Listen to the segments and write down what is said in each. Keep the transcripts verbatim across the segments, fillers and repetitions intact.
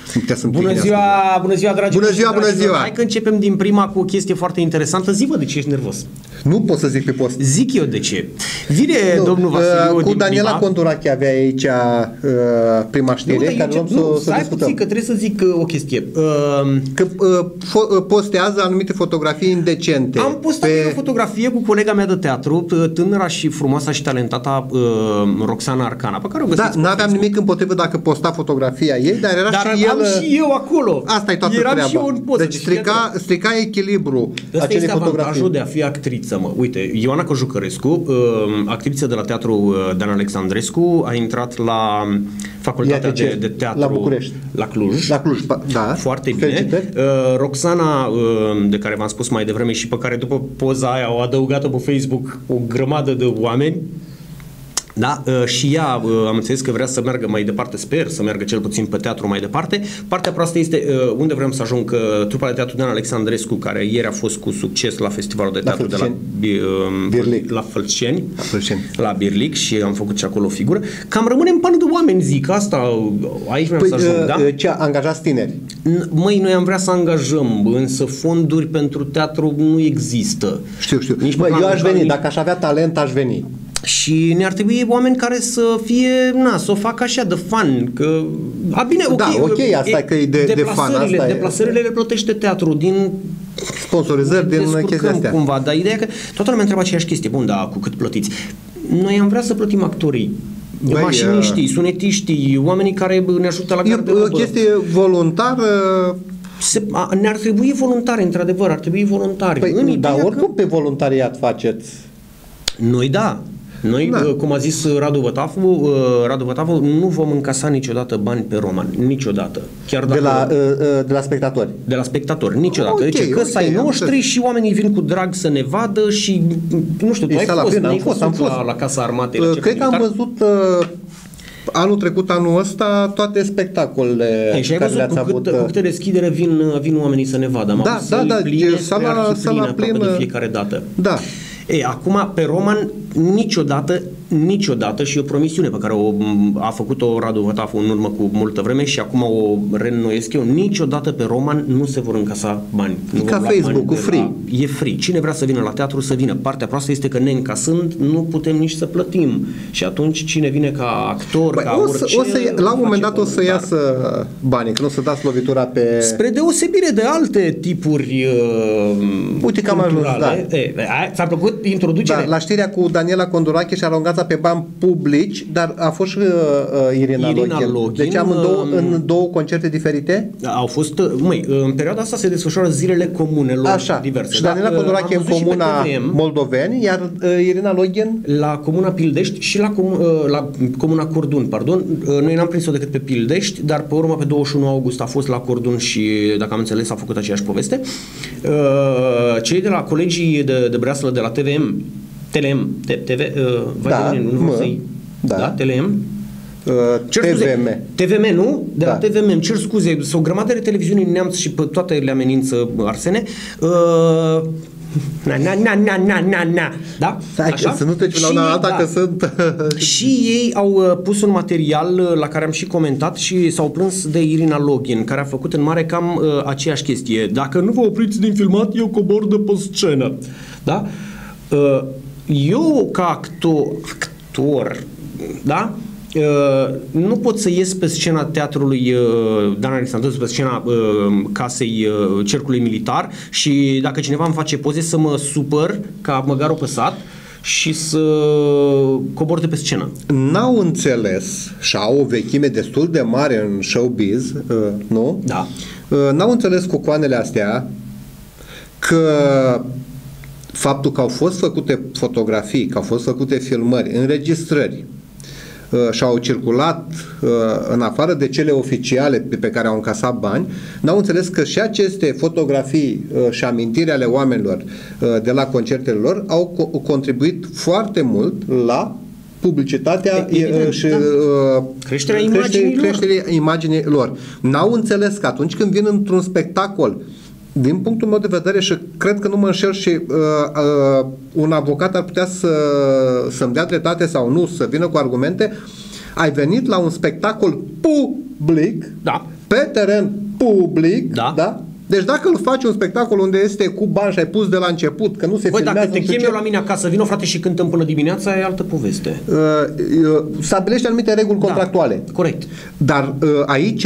Bună ziua, bună ziua, dragi. Bună ziua, bună ziua. Hai că începem din prima cu o chestie foarte interesantă. Zi-mă de ce ești nervos. Nu pot să zic pe post. Zic eu de ce. Vine nu, domnul Vasiliu uh, cu din Daniela prima. Condurache avea aici uh, prima știre, nu, care nu, să, nu, să stai discutăm. puțin, că trebuie să zic uh, o chestie. Uh, că uh, fo- postează anumite fotografii indecente. Am postat pe... o fotografie cu colega mea de teatru, tânăra și frumoasa și talentata uh, Roxana Arcana, pe care o găsiți. Da, n-aveam nimic împotrivă dacă posta fotografia ei, dar era dar și am el... și eu acolo. Asta e toată Eram treaba. și eu în poză. Deci strica, strica echilibru Asta acelei este fotografii. avantajul de a fi actriță, mă. Uite, Ioana Cojucărescu, uh, actriță de la teatru Dan Alexandrescu, a intrat la facultatea de, de teatru la București. La Cluj. La Cluj, da. Foarte bine. Uh, Roxana, uh, de care v-am spus mai devreme și pe care după poza aia au adăugat-o pe Facebook o grămadă de oameni. Da, și ea am înțeles că vrea să meargă mai departe, sper să meargă cel puțin pe teatru mai departe. Partea proastă este unde vrem să ajung, că trupa de teatru Dan Alexandrescu, care ieri a fost cu succes la festivalul de teatru la de la Birlic. la Fălceni, la, Fălceni. la Birlic, și am făcut și acolo o figură. Cam rămâne în pană de oameni, zic, asta aici vreau păi, să ajung, da? Ce, angajați tineri? Măi, noi am vrea să angajăm, însă fonduri pentru teatru nu există. Știu, știu. Nici Bă, eu aș veni, nici... dacă aș avea talent, aș veni. Și ne-ar trebui oameni care să fie, na, să o facă așa de fan, că a bine, ok, da, ok, asta e, că e de, de fan, asta deplasările e. le plătește teatru din sponsorizări, din chestia astea. Cumva, dar ideea e că toată lumea întreabă aceeași chestie, bun, dar cu cât plătiți? Noi am vrea să plătim actorii, Băi, mașiniștii, sunetiștii, oamenii care ne ajută la garderobă. E o chestie voluntară. Se, a, ne-ar trebui voluntari, într-adevăr, ar trebui voluntari. Păi, dar oricum că... pe voluntariat faceți. Noi da. Noi, da. cum a zis Radu Vătafu, Radu Vătafu, nu vom încasa niciodată bani pe roman, niciodată. Chiar dacă, de, la, de la spectatori? De la spectatori, niciodată. Okay, deci că okay, ai noștri și oamenii vin cu drag să ne vadă și, nu știu, tu ai fost, plină, am fost, am fost. La, la Casa Armatei? La Cred că am văzut uh, anul trecut, anul ăsta, toate spectacolele Ei, și ai văzut cu, cât, cu câte deschidere vin, vin oamenii să ne vadă. Am da, da, da, pline, sala, sala plină de fiecare dată. Da. Ei, acum, pe roman, niciodată, niciodată, și o promisiune pe care o, a făcut-o Radu Vătafu în urmă cu multă vreme și acum o reînnoiesc eu, niciodată pe roman nu se vor încasa bani. E ca Facebook-ul, free. La, e free. Cine vrea să vină la teatru, să vină. Partea proastă este că neîncasând, nu putem nici să plătim. Și atunci cine vine ca actor, Băi, ca o să, orice... O să, la un moment dat o să iasă banii, că nu o să dați lovitura pe... Spre deosebire de alte tipuri uh, uite că am ajuns, da. E, ți-a plăcut introducerea? Da, la știrea cu Daniela Condurache și Arungața pe bani publici, dar a fost și uh, Irina, Irina Login. Login. Deci am în două, în două concerte diferite? Au fost, măi, în perioada asta se desfășoară zilele comunelor așa. diverse. Și Daniela Condurache în comuna Moldoveni, iar uh, Irina Login? La comuna Pildești și la, com, uh, la comuna Cordun, pardon. Uh, noi n-am prins-o decât pe Pildești, dar pe urmă pe douăzeci și unu august a fost la Cordun și, dacă am înțeles, a făcut aceeași poveste. Uh, cei de la colegii de, de breaslă de la T V M, T L M, T V, uh, da, mine, nu mă, da. da, T L M, uh, T V M. T V M, nu? De da. la T V M, îmi cer scuze, sunt o grămadă de televiziuni în Neamț și pe toate le amenință Arsene. Uh, na, na, na, na, na, na, na. Da? Așa? Să nu treci la una alta, da. Că sunt... Și ei au uh, pus un material uh, la care am și comentat și s-au plâns de Irina Login, care a făcut în mare cam uh, aceeași chestie. Dacă nu vă opriți din filmat, eu cobor de pe scenă. Da? Uh, eu, ca actor, actor da? Uh, nu pot să ies pe scena teatrului uh, Dan Alexandrescu, pe scena uh, casei uh, Cercului Militar și dacă cineva îmi face poze să mă supăr ca măgarul pe sat și să cobor de pe scenă. N-au înțeles și au o vechime destul de mare în showbiz, uh, nu? Da. Uh, n-au înțeles cocoanele astea că faptul că au fost făcute fotografii, că au fost făcute filmări, înregistrări uh, și au circulat uh, în afară de cele oficiale pe, pe care au încasat bani, n-au înțeles că și aceste fotografii uh, și amintiri ale oamenilor uh, de la concertele lor au co- contribuit foarte mult la publicitatea Evident, și da. uh, creșterea imaginii lor. creșterea imaginii lor. N-au înțeles că atunci când vin într-un spectacol, din punctul meu de vedere, și cred că nu mă înșel și uh, uh, un avocat ar putea să, să-mi dea dreptate sau nu, să vină cu argumente, ai venit la un spectacol public, da. pe teren public, Da. da? Deci dacă îl faci un spectacol unde este cu bani și ai pus de la început, că nu se Băi, filmează... dacă te chem eu la mine acasă, vino frate și cântăm până dimineața, e altă poveste. Uh, uh, stabilește anumite reguli contractuale. Da, corect. Dar uh, aici,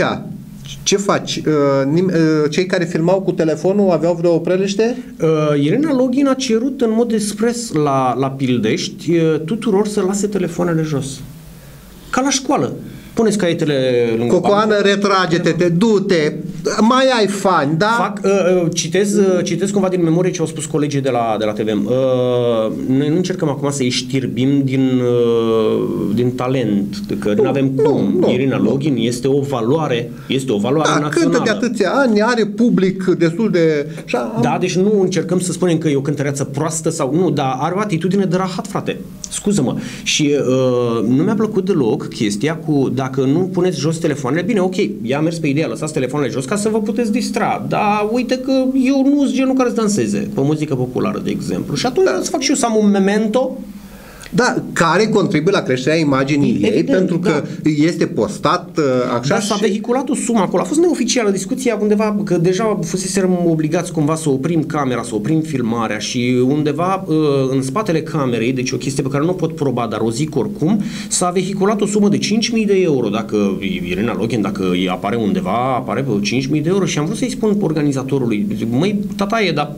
ce faci? Uh, nim- uh, cei care filmau cu telefonul aveau vreo preliște? Uh, Irina Login a cerut în mod expres la, la Pildești uh, tuturor să lase telefoanele jos. Ca la școală. Puneți caietele lângă... Cocoană, retrage-te, te du-te, mai ai fani, da? Fac, uh, citez, uh, citez cumva din memorie ce au spus colegii de la, de la T V M. Uh, noi nu încercăm acum să îi știrbim din, uh, din talent, că nu avem cum. nu, Irina nu. Login este o valoare, este o valoare Da, națională. cântă de atâția ani, are public destul de... Așa, Da, deci nu încercăm să spunem că e o cântăreață proastă sau nu, dar are o atitudine de rahat, frate. Scuză-mă. Și uh, nu mi-a plăcut deloc chestia cu dacă nu puneți jos telefoanele, bine, ok, ea a mers pe ideea, lăsați telefoanele jos ca să vă puteți distra, dar uite că eu nu sunt genul care să danseze pe muzică populară, de exemplu. Și atunci da. Îți fac și eu să am un memento. Da, care contribuie la creșterea imaginii ei, Evident, pentru că da. Este postat uh, așa. Dar s-a și... vehiculat o sumă acolo. A fost neoficială discuția undeva, că deja fuseserăm obligați cumva să oprim camera, să oprim filmarea și undeva uh, în spatele camerei, deci o chestie pe care nu o pot proba, dar o zic oricum, s-a vehiculat o sumă de cinci mii de euro. Dacă Irina Login, dacă îi apare undeva, apare pe cinci mii de euro și am vrut să-i spun organizatorului, măi, tataie, dar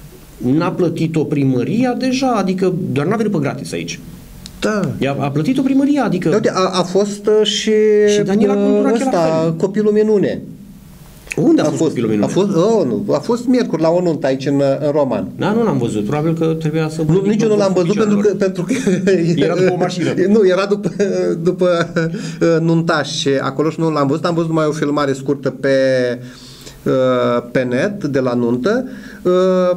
n-a plătit-o primăria deja, adică doar n-a venit pe gratis aici. Da. A, a plătit-o primăria, adică... Uite, a, a fost uh, și, și Daniela Condurache ăsta, la fel. Copilul minune. Unde a, A fost, fost, copilul minune? a fost, oh, nu, a fost miercuri la o nuntă aici în, în Roman. Da, nu l-am văzut. Probabil că trebuia să... Nu, nici eu nu l-am văzut pentru că, pentru că... Era după o mașină. Nu, era după, după uh, nuntaș acolo și nu l-am văzut. Am văzut numai o filmare scurtă pe, uh, pe net de la nuntă. Uh,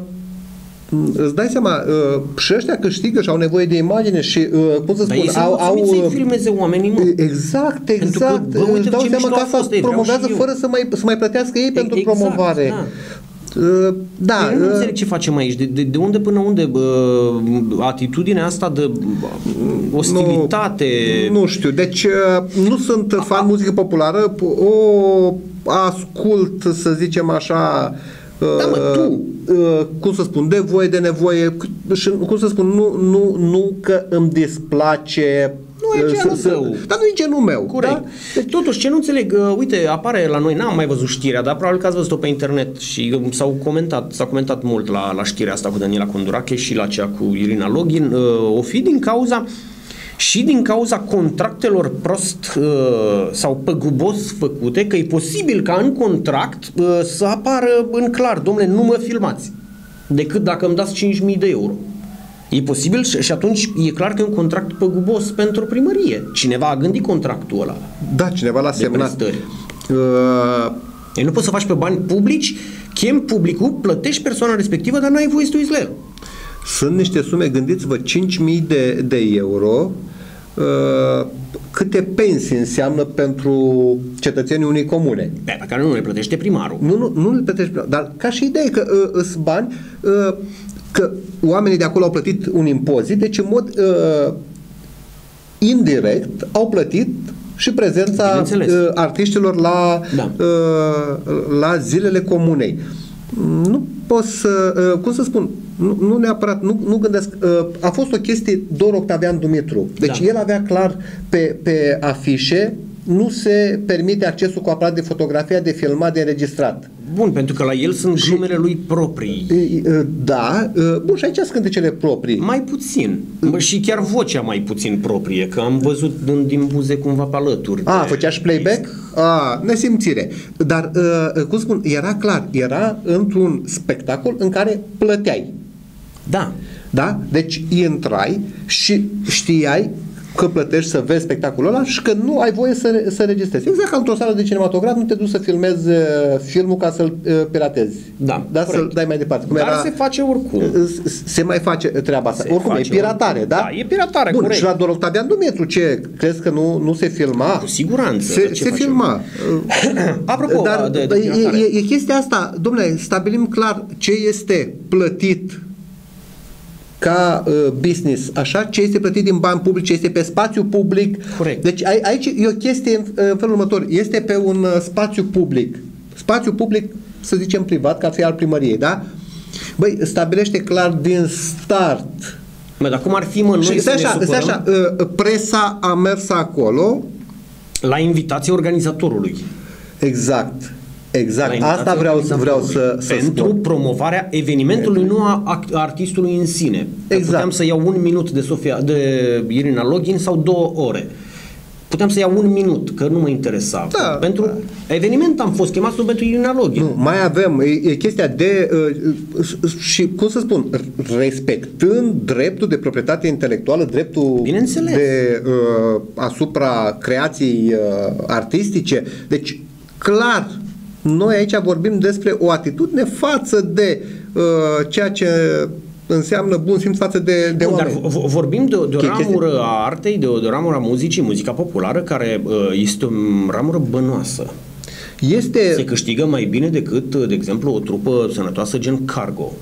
Îți dai seama, uh, și ăștia câștigă și au nevoie de imagine și, uh, cum să Dar spun, ei au... au să-i filmeze oamenii, mă. Exact, Pentru exact. că, bă, uite își dau ce seama mișto că a asta fost, ei, vreau promovează și eu. fără să mai, să mai plătească ei pentru Exact, promovare. da. Uh, da. Eu nu uh, înțeleg ce facem aici. De, de, de unde până unde bă, atitudinea asta de bă, ostilitate... Nu, nu știu. Deci uh, nu sunt A, fan muzică populară. O ascult, să zicem așa... Da, mă, tu. Uh, cum să spun, de voie, de nevoie și, cum să spun, nu, nu, nu că îmi displace. Nu e genul tău. Dar nu e genul meu. Corect. Da? Deci, totuși, ce nu înțeleg, uh, uite, apare la noi, n-am mai văzut știrea, dar probabil că ați văzut-o pe internet și uh, s-au comentat, s-a comentat mult la, la știrea asta cu Daniela Condurache și la cea cu Irina Login. Uh, o fi din cauza și din cauza contractelor prost uh, sau păgubos făcute, că e posibil ca în contract uh, să apară în clar, domnule, nu mă filmați, decât dacă îmi dați cinci mii de euro. E posibil și, și atunci e clar că e un contract păgubos pentru primărie. Cineva a gândit contractul ăla. Da, cineva l-a de semnat. prestări. Uh, Ei nu poți să faci pe bani publici, chem publicul, plătești persoana respectivă, dar n-ai voie să te uiți la el. Sunt niște sume, gândiți-vă, cinci mii de, de euro, uh, câte pensii înseamnă pentru cetățenii unei comune. Pe, pe care nu le plătește primarul. Nu, nu, nu le plătești, dar ca și idee că uh, îs bani, uh, că oamenii de acolo au plătit un impozit, deci în mod uh, indirect au plătit și prezența uh, artiștilor la, da. uh, la zilele comunei. Nu pot să, uh, cum să spun, nu, nu neapărat, nu, nu gândesc, uh, a fost o chestie Dor Octavian Dumitru, deci Da. el avea clar pe, pe afișe, nu se permite accesul cu aparat de fotografie, de filmat, de înregistrat. Bun, pentru că la el sunt glumele lui proprii. Da, bun, și aici sunt cântecele proprii. Mai puțin. Bă, și chiar vocea mai puțin proprie, că am văzut din, din buze cumva pe alături. A, făcea și playback? A, nesimțire. Dar, cum spun, era clar, era într-un spectacol în care plăteai. Da. Da? Deci intrai și știai că plătești să vezi spectacolul ăla și că nu ai voie să, să registrezi. Exact ca într-o sală de cinematograf, nu te duci să filmezi uh, filmul ca să-l uh, piratezi. Da, da, să-l dai mai departe. Cum Dar era, se face oricum. Se mai face treaba asta. Se Oricum, e piratare, oricum. da? Da, e piratare, Bun, corect. și la Dor Octavian Dumitru, ce? Crezi că nu, nu se filma? Cu siguranță. Se, ce se facem? filma. Apropo, Dar de, de e, e, e chestia asta, domnule, stabilim clar ce este plătit ca uh, business, așa, ce este plătit din bani publici, ce este pe spațiu public. Corect. Deci a, aici e o chestie în, în felul următor. Este pe un uh, spațiu public. Spațiu public, să zicem privat, ca fi al primăriei, da? Băi, stabilește clar din start. Mă, dar cum ar fi, mă, noi Și să așa, ne supărăm așa, uh, presa a mers acolo. la invitația organizatorului. Exact. Exact. La Asta vreau, vreau să, să pentru spun. promovarea evenimentului, nu a act- artistului în sine. Exact. Puteam să iau un minut de Sofia, de Irina Login sau două ore. Puteam să iau un minut, că nu mă interesa. Da, pentru da. eveniment am fost chemat nu pentru Irina Login. Nu, mai avem, e, e chestia de, uh, și cum să spun, respectând dreptul de proprietate intelectuală, dreptul Bineînțeles. de uh, asupra creației uh, artistice. Deci, clar, noi aici vorbim despre o atitudine față de uh, ceea ce înseamnă bun simț față de, de Bun, oameni. dar v- vorbim de, de o Chestia- ramură a artei, de o, de o ramură a muzicii, muzica populară, care uh, este o ramură bănoasă. Este... Se câștigă mai bine decât, de exemplu, o trupă sănătoasă gen Cargo,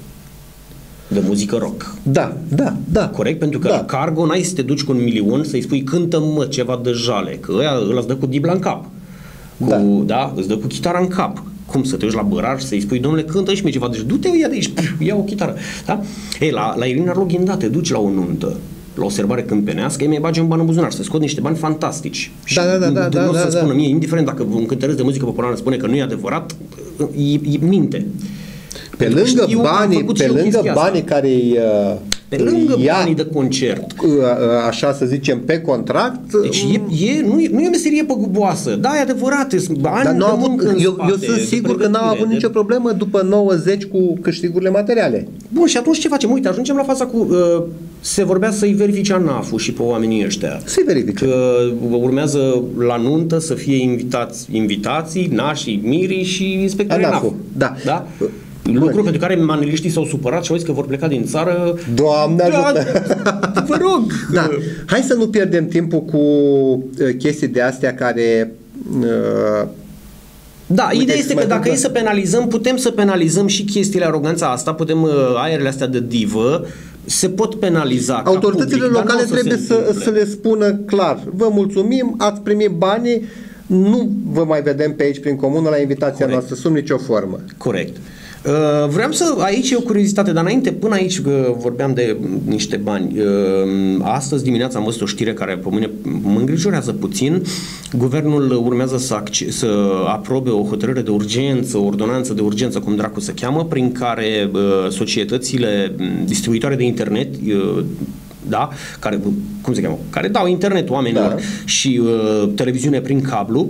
de muzică rock. Da, da, da. Corect? Pentru că da. la Cargo n-ai să te duci cu un milion să-i spui cântă-mă ceva de jale, că ăia ăla îți dă cu dibla în cap. Cu, Da. da. Îți dă cu chitara în cap. Cum să te duci la bărar și să-i spui, domnule, cântă și mie ceva, deci du-te, ia de aici, pf, ia o chitară. Da? Ei, la, la Irina Login, da, te duci la o nuntă, la o serbare câmpenească, ei mai bagi un ban în buzunar, să scot niște bani fantastici. Da, da, da, și da, nu da, o să da, spună da. mie, indiferent dacă un cântăresc de muzică populară spune că nu e adevărat, e, e minte. Pe Pentru că lângă știu că am banii, făcut pe și eu lângă chestia asta. banii care îi, uh, Pe lângă îi ia, banii de concert. uh, așa să zicem, pe contract. Deci e, e, nu, e, nu e o meserie păguboasă. Da, e adevărat, sunt ani Dar de n-au avut, muncă în eu, spate, eu sunt de sigur că n-au pregătire, avut de- nicio problemă după nouăzeci cu câștigurile materiale. Bun, și atunci ce facem? Uite, ajungem la fața cu... Uh, se vorbea să-i verifice ANAF-ul și pe oamenii ăștia. Se verifică. Că urmează la nuntă să fie invitați, invitații, nașii, mirii și inspectorii ANAF. ANAF-ul, da. da? Bun. Lucru pentru care maneliștii s-au supărat și au zis că vor pleca din țară. Doamne ajută! Da, vă rog! Da. Hai să nu pierdem timpul cu uh, chestii de astea care... Uh, Da, Uite, ideea este mai că dacă întâmplă- e să penalizăm, putem să penalizăm și chestiile, aroganța asta, putem uh, aerele astea de divă, se pot penaliza ca autoritățile public, dar locale nu o să trebuie se să, întâmple. să le spună clar: vă mulțumim, ați primit banii, nu vă mai vedem pe aici prin comună la invitația Corect. noastră, sub nicio formă. Corect. Uh, vreau să, aici e o curiozitate, dar înainte, până aici că vorbeam de niște bani. Uh, astăzi dimineața am văzut o știre care pe mine mă îngrijorează puțin. Guvernul urmează să, acce- să aprobe o hotărâre de urgență, o ordonanță de urgență, cum dracu se cheamă, prin care uh, societățile distribuitoare de internet uh, da, care, cum se cheamă, care dau internet oamenilor, Da. și uh, televiziune prin cablu,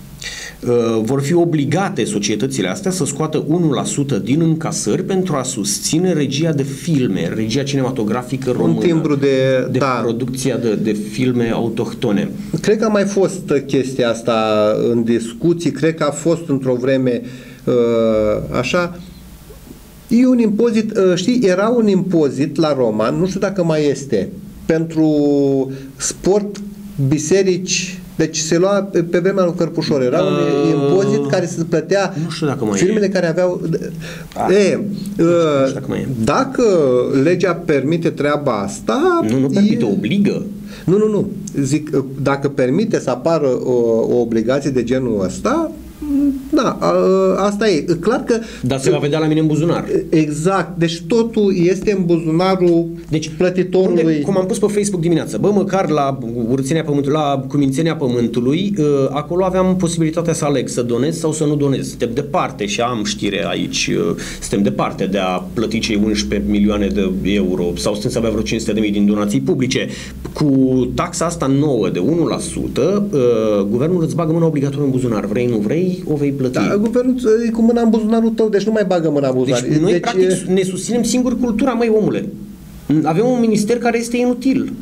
Uh, vor fi obligate societățile astea să scoată unu la sută din încasări pentru a susține regia de filme, regia cinematografică română. Un timbru de... de da. producția de, de filme autohtone. Cred că a mai fost chestia asta în discuții, cred că a fost într-o vreme uh, așa. E un impozit, uh, știi, era un impozit la Roman, nu știu dacă mai este, pentru sport, biserici. Deci se lua pe, pe vremea lui Cărpușor, era un Uh, impozit care se plătea nu știu dacă mai firmele e. care aveau... Ah, e, nu uh, știu dacă mai e. dacă legea permite treaba asta... Nu, nu permite, e, obligă. nu, nu, nu. Zic, dacă permite să apară o, o obligație de genul ăsta, da, a, asta e. Clar că... Dar se va vedea la mine în buzunar. Exact. Deci totul este în buzunarul Deci, plătitorului. unde, cum am pus pe Facebook dimineața, bă, măcar la urțenia pământului, la cumințenia pământului, uh, acolo aveam posibilitatea să aleg să donez sau să nu donez. Suntem departe și am știre aici, uh, suntem departe de a plăti cei unsprezece milioane de euro sau suntem să avea vreo cinci sute de mii din donații publice. Cu taxa asta nouă de unu la sută, uh, guvernul îți bagă mâna obligatoriu în buzunar. Vrei, nu vrei, o vei plăti. Da, guvernul e cu mâna în buzunarul tău, deci nu mai bagă mâna în buzunar. Deci noi, practic, ne susținem singur cultura, măi, omule. Avem un minister care este inutil.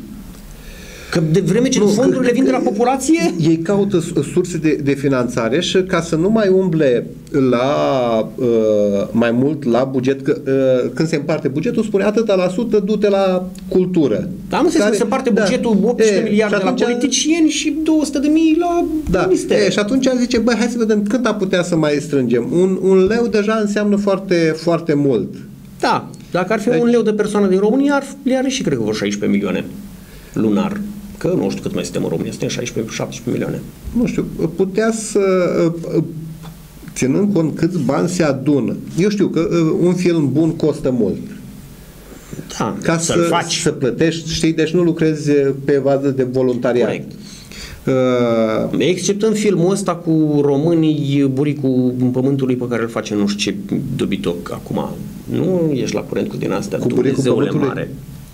Că de vreme ce Nu, fondurile că- vin de la populație... Ei caută surse de, de finanțare și ca să nu mai umble la uh, mai mult la buget, că, uh, când se împarte bugetul, spune atâta la sută, du-te la cultură. Da, am înțeles că se parte bugetul optsprezece miliarde și la atunci- politicieni și două sute de mii la Da, minister. e, și atunci zice, băi, hai să vedem cât a putea să mai strângem. Un, un leu deja înseamnă foarte, foarte mult. Da. Dacă ar fi un leu de persoană din România, ar, le are și, cred că, vreo șaisprezece milioane lunar. Că nu știu cât mai suntem în România, suntem șaisprezece șaptesprezece milioane. Nu știu, putea să, ținând cont câți bani se adună. Eu știu că un film bun costă mult. Da, ca să, faci. să plătești, știi, deci nu lucrezi pe bază de voluntariat. Corect. Uh, Exceptând filmul ăsta cu românii, buricul pământului pe care îl face nu știu ce dobitoc acum. Nu ești la curent cu din astea, cu Dumnezeule mare.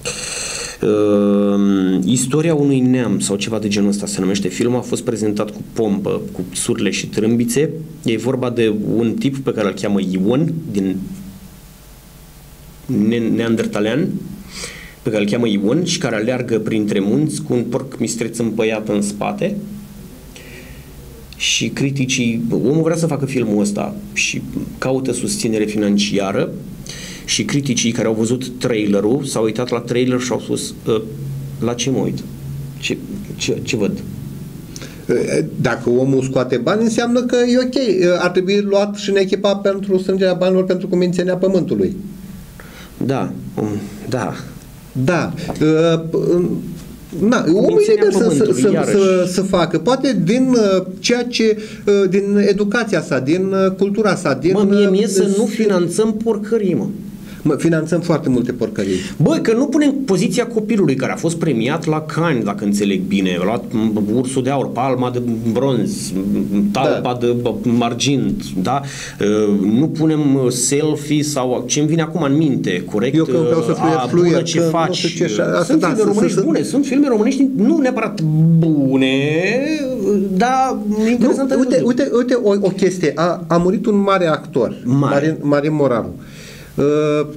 Uh, istoria unui neam sau ceva de genul ăsta se numește. Filmul a fost prezentat cu pompă, cu surle și trâmbițe. E vorba de un tip pe care îl cheamă Ion, din ne- neandertalean, pe care îl cheamă Ion și care aleargă printre munți cu un porc mistreț împăiat în spate. Și criticii, omul vrea să facă filmul ăsta și caută susținere financiară. Și criticii care au văzut trailerul s-au uitat la trailer și au spus ă, la ce mă uit? Ce, ce, ce văd? Dacă omul scoate bani, înseamnă că e ok. Ar trebui luat și în echipa pentru strângerea banilor pentru Cumințenia Pământului. Da, da. Da. Na, omul e liber să, să, să, să, să facă. Poate din ceea ce, din educația sa, din cultura sa, din... Mă, mie, mie să nu finanțăm porcării, mă. Mă, finanțăm foarte multe porcării. Băi, că nu punem poziția copilului care a fost premiat la Cannes, dacă înțeleg bine, a luat ursul de aur, palma de bronz, talpa da. de argint, da? Nu punem selfie sau ce-mi vine acum în minte, corect? Eu când vreau să a, fluie, bună ce faci. Ce, sunt da, filme românești bune, sunt filme românești nu neapărat bune, dar interesante. Nu, uite, uite, uite o, o chestie, a, a murit un mare actor, mare. Marin, Marin Moraru. Uh,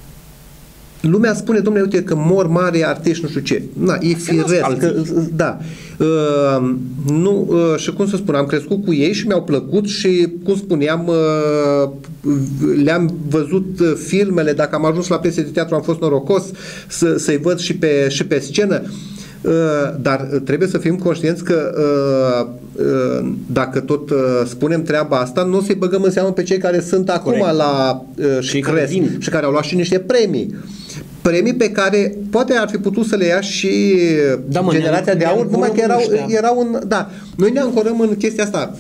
lumea spune, domnule, uite că mor mare artiști, nu știu ce. Na, e firesc. Că, da. Uh, nu, uh, și cum să spun, am crescut cu ei și mi-au plăcut și, cum spuneam, uh, le-am văzut uh, filmele, dacă am ajuns la piese de teatru am fost norocos să, să-i văd și pe, și pe scenă. Uh, dar trebuie să fim conștienți că uh, uh, dacă tot uh, spunem treaba asta, nu o să-i băgăm în seamă pe cei care sunt acum Corect. la uh, și cresc și care au luat și niște premii. Premii pe care poate ar fi putut să le ia și da, mă, generația de aur, numai că erau, erau în... Da, noi ne ancorăm în chestia asta.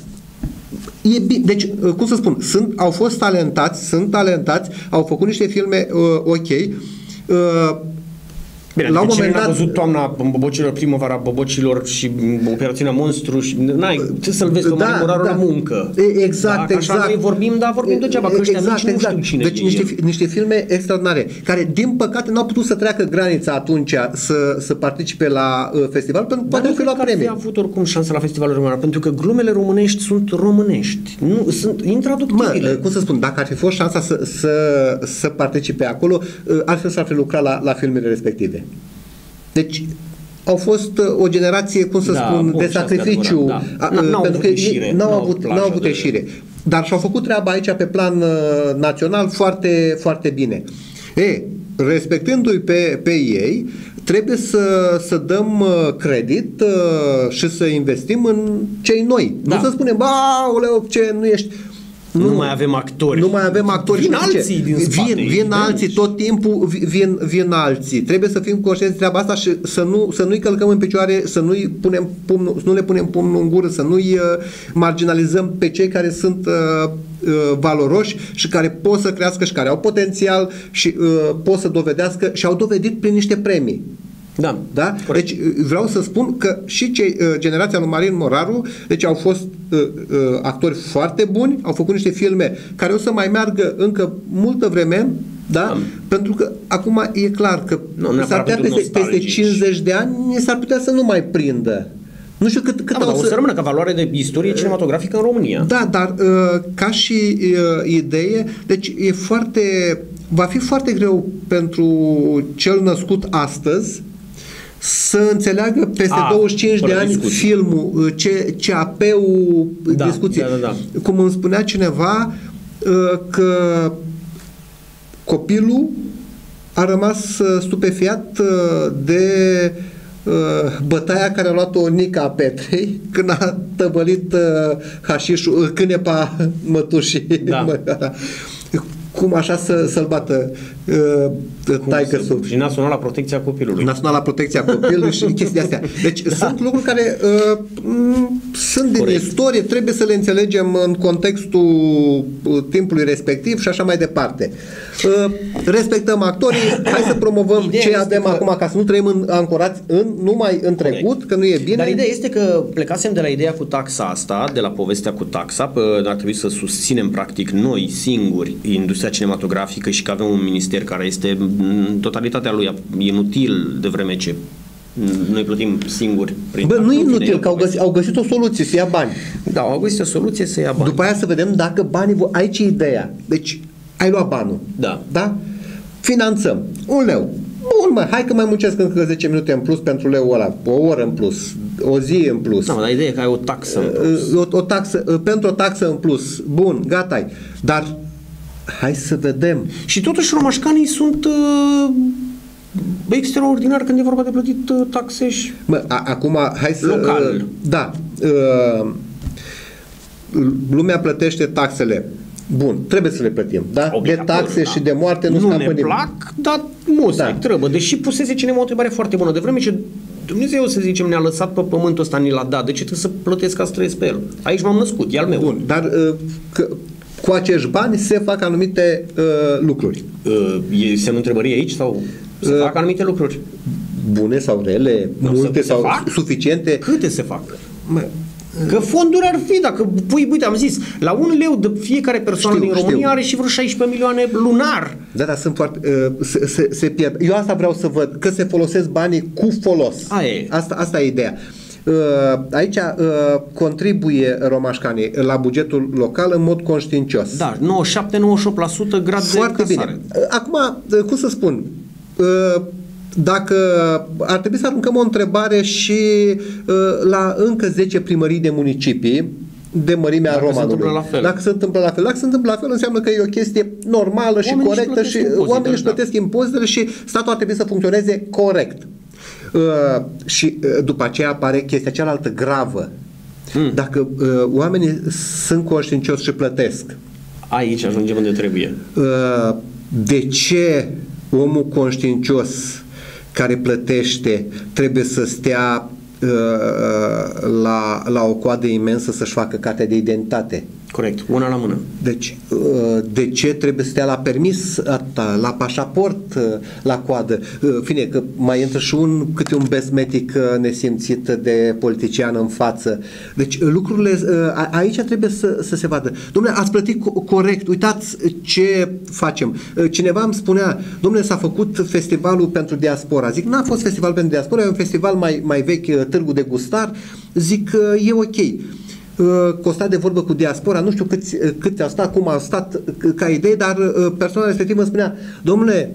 E bine, deci, cum să spun, sunt, au fost talentați, sunt talentați, au făcut niște filme uh, ok. Uh, Bine, la un moment dat... a văzut Toamna Bobocilor, Primăvara Bobocilor și Operațiunea Monstru și n-ai ce să-l vezi pe da, Marin Moraru da. la muncă. Exact, da, exact. Așa noi vorbim, dar vorbim degeaba, că ăștia exact, nici exact. nu știu cine Deci niște, niște filme extraordinare, care din păcate n-au putut să treacă granița atunci să, să participe la uh, festival, pentru că poate fi la premii. Dar nu avut oricum șansa la festivalul român, pentru că glumele românești sunt românești. Nu, sunt intraductibile. Mă, cum să spun, dacă ar fi fost șansa să, să, să participe acolo, uh, altfel s-ar fi lucrat la, la filmele respective. Deci au fost o generație, cum să da, spun, de sacrificiu, da. N-au pentru că ieșire, n-au avut, n-au avut de... ieșire. Dar și-au făcut treaba aici pe plan uh, național foarte, foarte bine. E, respectându-i pe, pe ei, trebuie să, să dăm uh, credit uh, și să investim în cei noi. Da. Nu să spunem, aoleu, ce nu ești... Nu, nu mai avem actori. Nu mai avem actori. Vin alții din spate. Vin, vin alții, tot timpul vin, vin alții. Trebuie să fim conștienți de treaba asta și să, nu, să nu-i călcăm în picioare, să nu-i punem pumnul, să nu le punem pumnul în gură, să nu-i uh, marginalizăm pe cei care sunt uh, uh, valoroși și care pot să crească și care au potențial și uh, pot să dovedească și au dovedit prin niște premii. Da, da? Deci vreau să spun că și cei, generația lui Marin Moraru, deci au fost uh, uh, actori foarte buni, au făcut niște filme care o să mai meargă încă multă vreme, da? da. Pentru că acum e clar că nu, s-ar putea peste, peste cincizeci de ani s-ar putea să nu mai prindă. Nu știu cât, cât da, o să... o să rămână ca valoare de istorie cinematografică în România. Da, dar uh, ca și uh, idee, deci e foarte, va fi foarte greu pentru cel născut astăzi să înțeleagă peste A, douăzeci și cinci de ani discuții. Filmul, ce, C A P-ul, da, discuții. Da, da, da. Cum îmi spunea cineva că copilul a rămas stupefiat de bătaia care a luat-o Nica Petrei când a tăvălit hașișul, cânepa mătușii. Da. cum așa să, să-l bată uh, taică-sul. Și Naționala Protecția Copilului. Naționala Protecția Copilului și chestii astea. Deci da. Sunt lucruri care uh, m- sunt din Corect. Istorie, trebuie să le înțelegem în contextul uh, timpului respectiv și așa mai departe. Uh, respectăm actorii, hai să promovăm ideea ce avem că... acum, ca să nu trăim în, ancorați în, numai în trecut, Corect. Că nu e bine. Dar ideea este că plecasem de la ideea cu taxa asta, de la povestea cu taxa, ar trebui să susținem practic noi singuri industria cinematografică și că avem un minister care este în totalitatea lui inutil, de vreme ce noi plătim singuri. Prin Bă, nu e inutil, că au găsit, au găsit o soluție, să ia bani. Da, au găsit o soluție să ia bani. După aia să vedem dacă banii... Aici e ideea. Deci, ai luat banul. Da. Da? Finanțăm. Un leu. Bun, mă, hai că mai muncesc încă zece minute în plus pentru leul ăla. O oră în plus. O zi în plus. Da, dar ideea e că ai o taxă în plus. O, o taxă, pentru o taxă în plus. Bun, gata-i. Dar hai să vedem. Și totuși romașcanii sunt uh, extraordinar când e vorba de plătit uh, taxe și Mă, a, acum hai să... Local. Uh, da. Uh, lumea plătește taxele. Bun, trebuie să le plătim, da? Obligatoriu, de taxe da. Și de moarte nu, nu scapă ne plac, dar muzic da. Trebuie. Deși pusese cineva o întrebare foarte bună. De vreme ce Dumnezeu, să zicem, ne-a lăsat pe pământul ăsta, ni l-a dat, de ce trebuie să plătesc ca să trăiesc pe el? Aici m-am născut, e al meu. Bun, dar uh, că, cu acești bani se fac anumite uh, lucruri. Uh, e semnul întrebării aici sau se uh, fac anumite lucruri? Bune sau rele, nu, multe sau fac? Suficiente? Câte se fac? Mă, Că fonduri ar fi, dacă pui, uite, am zis, la un leu de fiecare persoană știu, din România știu. Are și vreo șaisprezece milioane lunar. Da, dar sunt foarte, uh, se, se, se pierd. Eu asta vreau să văd, că se folosesc banii cu folos. Aia. Asta, asta e ideea. Uh, aici uh, contribuie romașcanii la bugetul local în mod conștiincios. Da, nouăzeci și șapte nouăzeci și opt la sută grad foarte de încasare. Bine. Acum, uh, cum să spun... Uh, Dacă ar trebui să aruncăm o întrebare și uh, la încă zece primării de municipii de mărimea Dacă Romanului. Se Dacă se întâmplă la fel. Dacă se întâmplă la fel, înseamnă că e o chestie normală și oamenii corectă și oamenii își plătesc da. impozitele și statul ar trebui să funcționeze corect. Uh, și uh, după aceea apare chestia cealaltă gravă. Hmm. Dacă uh, oamenii sunt conștiincioși și plătesc. Aici ajungem unde trebuie. Uh, de ce omul conștiincios care plătește trebuie să stea uh, la, la o coadă imensă să-și facă cartea de identitate? Corect, una la mână. Deci, uh, de ce trebuie să stea la permis, atâta, la pașaport, uh, la coadă? Uh, fine, că mai intră și un, câte un besmetic uh, nesimțit de politician în față. Deci, lucrurile, uh, aici trebuie să, să se vadă. Dom'le, ați plătit co- corect, uitați ce facem. Uh, cineva îmi spunea, dom'le, s-a făcut festivalul pentru diaspora. Zic, n-a fost festival pentru diaspora, e un festival mai, mai vechi, Târgu de Gustar. Zic, uh, e ok. Costa de vorbă cu diaspora, nu știu câți, câți au stat, cum au stat ca idee, dar persoana respectivă îmi spunea, domnule,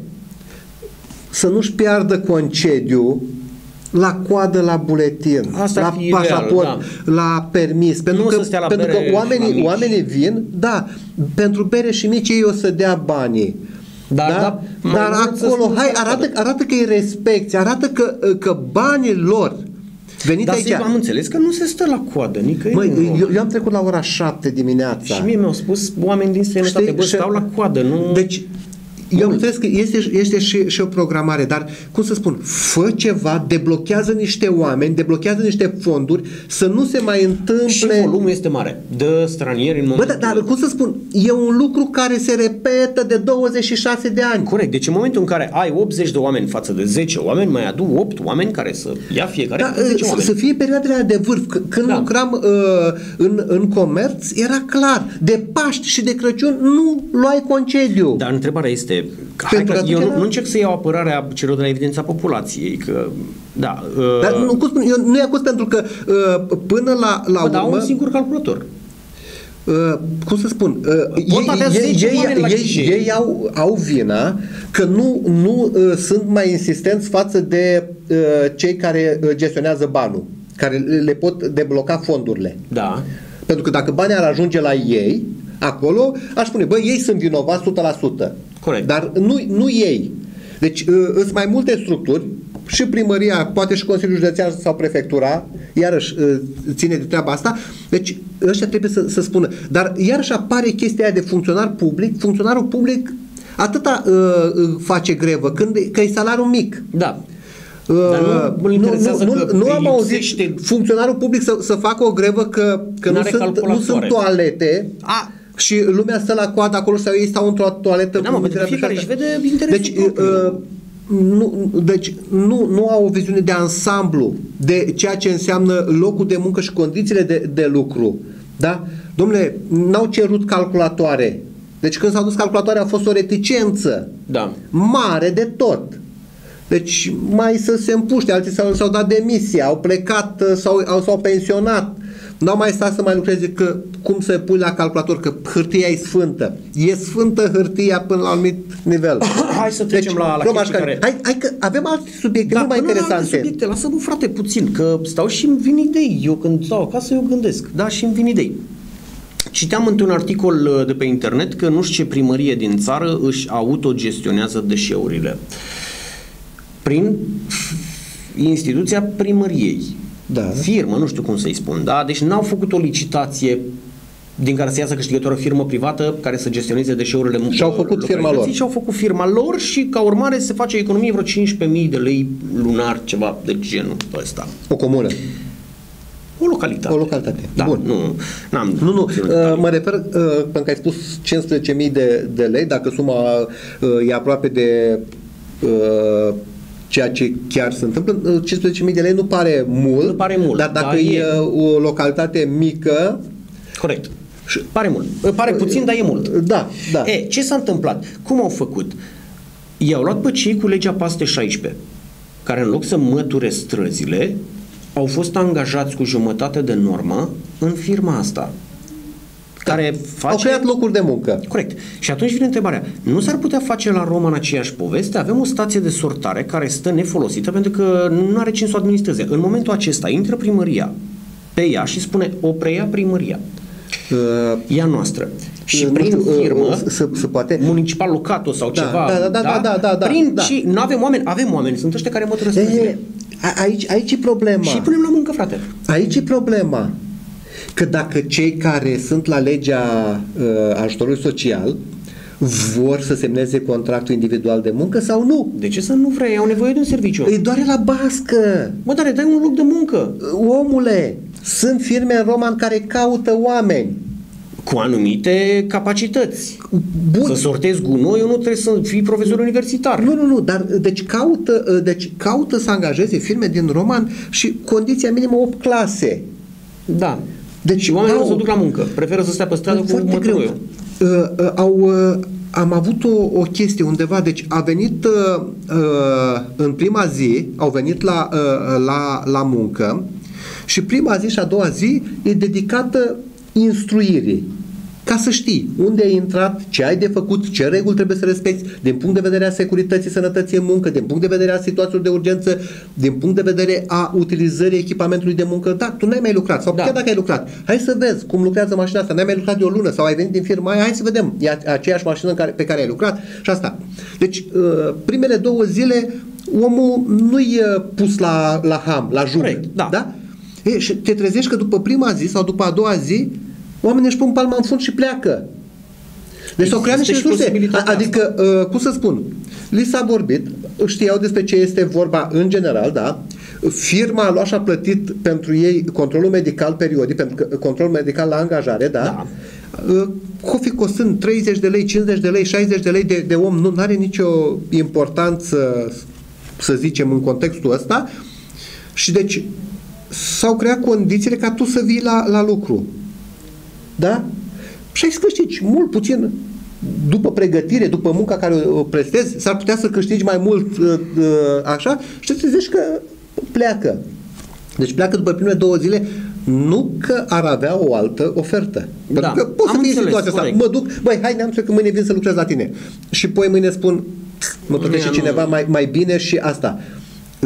să nu-și piardă concediu la coadă la buletin, asta la pașaport, ideal, da. La permis, pentru nu că, pentru că oamenii, oamenii vin, da, pentru bere și mici ei o să dea banii. Dar, da? Da, dar acolo, hai, arată, arată că îi respecti, arată că, că banii lor venit Dar aici. Dar am înțeles că nu se stă la coadă, nicăieri. Măi, eu, eu am trecut la ora șapte dimineața. Și mie mi-au spus oameni din străinătate, bă, stau la coadă, nu... Deci, eu am înțeles că este, este și, și o programare, dar, cum să spun, fă ceva, deblochează niște oameni, deblochează niște fonduri, să nu se mai întâmple... Și volumul este mare, de stranieri în momentul... Bă, dar, dar, cum să spun, e un lucru care se repetă de douăzeci și șase de ani. Corect, deci în momentul în care ai optzeci de oameni față de zece oameni, mai adu opt oameni care să ia fiecare da, zece oameni. Să fie perioadele de vârf. Când da. lucram uh, în, în comerț, era clar, de Paști și de Crăciun nu luai concediu. Dar întrebarea este, hai că eu nu, nu încerc să iau apărarea celor de la evidența populației, că da. Uh, Dar nu, cum spun, eu nu i-a acuz pentru că uh, până la, la bă, urmă... Dar un singur calculator. Uh, cum să spun, uh, ei, ei, ei, ei, ei au, au vina că nu, nu uh, sunt mai insistenți față de uh, cei care gestionează banul, care le pot debloca fondurile. Da. Pentru că dacă banii ar ajunge la ei, acolo, aș spune, bă, ei sunt vinovați o sută la sută. Corect. Dar nu, nu ei. Deci, uh, sunt mai multe structuri, și primăria, poate și Consiliul Județean sau Prefectura, iarăși ține de treaba asta, deci ăștia trebuie să, să spună. Dar iarăși apare chestia aia de funcționar public, funcționarul public atâta uh, face grevă, când că e salariul mic. Da. Dar nu, nu, nu, nu, nu am auzit funcționarul public să, să facă o grevă că, că nu, sunt, nu sunt toalete. A. Și lumea stă la coadă acolo sau ei stau într-o toaletă. Da, mă, pentru că fiecare își vede interesul deci, uh, nu, deci nu, nu au o viziune de ansamblu de ceea ce înseamnă locul de muncă și condițiile de, de lucru. Da? Dom'le, n-au cerut calculatoare. Deci când s-au dus calculatoare a fost o reticență da. mare de tot. Deci mai să se împuște, alții s-au, s-au dat demisia, au plecat, s-au, s-au pensionat. N-au mai stat să mai lucreze, că cum să pui la calculator, că hârtia e sfântă. E sfântă hârtia până la un anumit nivel. Hai să trecem deci, la, la chestii care... Hai, hai că avem alte subiecte, da, mult mai interesante. Alte subiecte, lasă-mă frate puțin, că stau și îmi vin idei. Eu când stau acasă, eu gândesc. Da, și îmi vin idei. Citeam într-un articol de pe internet că nu știu ce primărie din țară își autogestionează deșeurile. Prin instituția primăriei. Da. Firmă, nu știu cum să-i spun, da? Deci n-au făcut o licitație din care să iasă câștigătoare o firmă privată care să gestioneze deșeurile. Și-au făcut firma lor. Și-au făcut firma lor și ca urmare se face o economie vreo cincisprezece mii de lei lunar, ceva de genul ăsta. O comună. O localitate. O localitate. Da, bun. Nu, n-am nu, nu. Uh, mă refer, uh, pentru că ai spus cincisprezece mii de, de lei, dacă suma uh, e aproape de uh, ceea ce chiar se întâmplă, cincisprezece mii de lei nu pare mult, nu pare mult, dar dacă dar e, e o localitate mică... Corect. Pare mult. Pare puțin, dar e mult. Da, da. E, ce s-a întâmplat? Cum au făcut? I-au luat pe cei cu legea paste șaisprezece, care în loc să măture străzile, au fost angajați cu jumătate de normă în firma asta. Care face... Au creat locuri de muncă. Corect. Și atunci vine întrebarea, nu s-ar putea face la Roma în aceeași poveste? Avem o stație de sortare care stă nefolosită pentru că nu are cine să o administreze. În momentul acesta intră primăria pe ea și spune o preia primăria. Uh, ea noastră. Și prin știu, firmă, uh, se, se poate... municipal locato sau da, ceva, da, da, da, da, da, da, prin da. și nu avem oameni, avem oameni, sunt ăștia care mătură străzile. Aici, aici e problema. Și punem la muncă, frate. Aici e problema. Că dacă cei care sunt la legea uh, ajutorului social vor să semneze contractul individual de muncă sau nu. De ce să nu vrei? Au nevoie de un serviciu. Îi doare la bască. Bă, dar dai un loc de muncă. Omule, sunt firme în Roman care caută oameni. Cu anumite capacități. Bun. Să sortezi gunoiul, nu trebuie să fii profesor universitar. Nu, nu, nu, dar deci caută, deci caută să angajeze firme din Roman și condiția minimă opt clase. Da. Deci și oamenii nu se duc la muncă. Preferă să stea pe stradă cu măturoiul. Uh, uh, au, uh, am avut o, o chestie undeva, deci a venit uh, uh, în prima zi, au venit la, uh, la, la muncă și prima zi și a doua zi e dedicată instruirii. Ca să știi unde ai intrat, ce ai de făcut, ce reguli trebuie să respecti din punct de vedere a securității, sănătății în muncă, din punct de vedere a situațiilor de urgență, din punct de vedere a utilizării echipamentului de muncă. Da, tu n-ai mai lucrat sau da. Chiar dacă ai lucrat, hai să vezi cum lucrează mașina asta, n-ai mai lucrat de o lună sau ai venit din firma aia, hai să vedem, e aceeași mașină în care, pe care ai lucrat și asta. Deci, primele două zile omul nu e pus la, la ham, la jug. Corect, da. Da? E, și te trezești că după prima zi sau după a doua zi oamenii își pun palma în fund și pleacă. Deci s-au creat niște resurse. Adică, uh, cum să spun, li s-a vorbit, știau despre ce este vorba în general, da? Firma a luat și a plătit pentru ei controlul medical periodic, pentru că controlul medical la angajare, da? Da. Uh, o fi costând treizeci de lei, cincizeci de lei, șaizeci de lei de, de om, nu are nicio importanță, să zicem, în contextul ăsta. Și deci s-au creat condițiile ca tu să vii la, la lucru. Da? Și ai să câștigi mult puțin după pregătire, după munca care o prestezi, s-ar putea să câștigi mai mult uh, uh, așa și te trezești că pleacă. Deci pleacă după primele două zile, nu că ar avea o altă ofertă. Da, pentru că poți să fie situația asta. Mă duc, băi, hai neamțe că mâine vin să lucrez la tine. Și poi mâine spun, mă plătește cineva mai, mai bine și asta. Uh,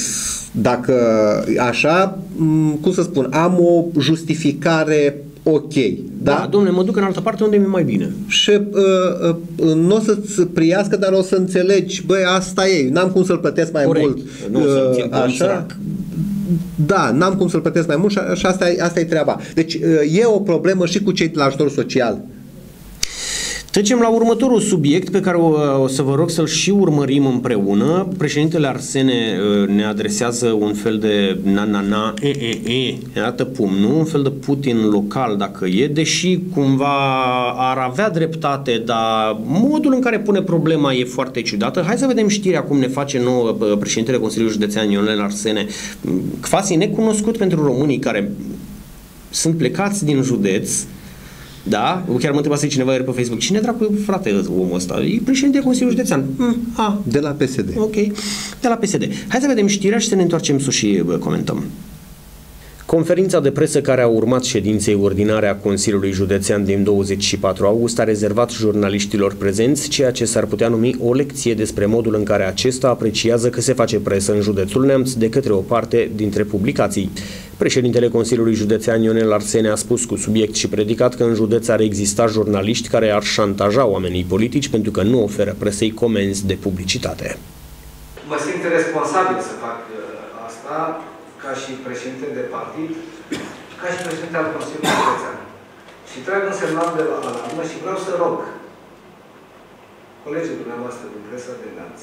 dacă așa, cum să spun, am o justificare ok. Da, da, domnule, mă duc în altă parte unde mi-e mai bine. Și uh, uh, nu o să-ți priască, dar o să înțelegi, băi, asta e, n-am cum să-l plătesc mai Corect. mult. Nu o să-l țin uh, așa. da, n-am cum să-l plătesc mai mult și, și asta, e, asta e treaba. Deci e o problemă și cu cei de la ajutor social. Trecem la următorul subiect pe care o, o să vă rog să-l și urmărim împreună. Președintele Arsene ne adresează un fel de na-na-na, e-e-e, arată pumnul, un fel de Putin local dacă e, deși cumva ar avea dreptate, dar modul în care pune problema e foarte ciudată. Hai să vedem știrea cum ne face nouă președintele Consiliului Județean Ionel Arsene, quasi necunoscut pentru românii care sunt plecați din județ. Da? Chiar mă întreba să cineva ieri pe Facebook. Cine dracu, frate, omul ăsta? E președintele Consiliului Județean. Mm, a. De la P S D. Ok. De la P S D. Hai să vedem știrea și să ne întoarcem să și comentăm. Conferința de presă care a urmat ședinței ordinare a Consiliului Județean din douăzeci și patru august a rezervat jurnaliștilor prezenți ceea ce s-ar putea numi o lecție despre modul în care acesta apreciază că se face presă în județul Neamț de către o parte dintre publicații. Președintele Consiliului Județean Ionel Arsene a spus cu subiect și predicat că în județ ar exista jurnaliști care ar șantaja oamenii politici pentru că nu oferă presei comenzi de publicitate. Mă simt responsabil să fac asta, ca și președinte de partid, ca și președinte al Consiliului Județean. Și trag un semnal de la alarmă și vreau să rog colegii dumneavoastră din presa de Neamț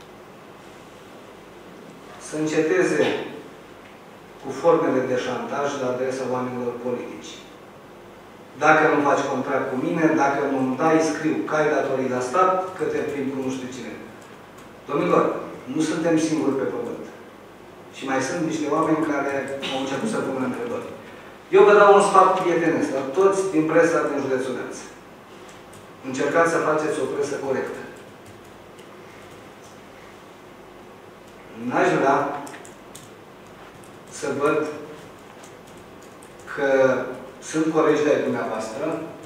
să înceteze cu formele de șantaj la adresa oamenilor politici. Dacă nu faci contract cu mine, dacă nu-mi dai, scriu că ai datorii la stat, că te prind cu nu știu cine. Domnilor, nu suntem singuri pe pământ. Și mai sunt niște oameni care au început să pună întrebări. Eu vă dau un sfat prietenesc la toți din presa din județul Neamț. Încercați să faceți o presă corectă. N-aș vrea să văd că sunt colegi de-ai dumneavoastră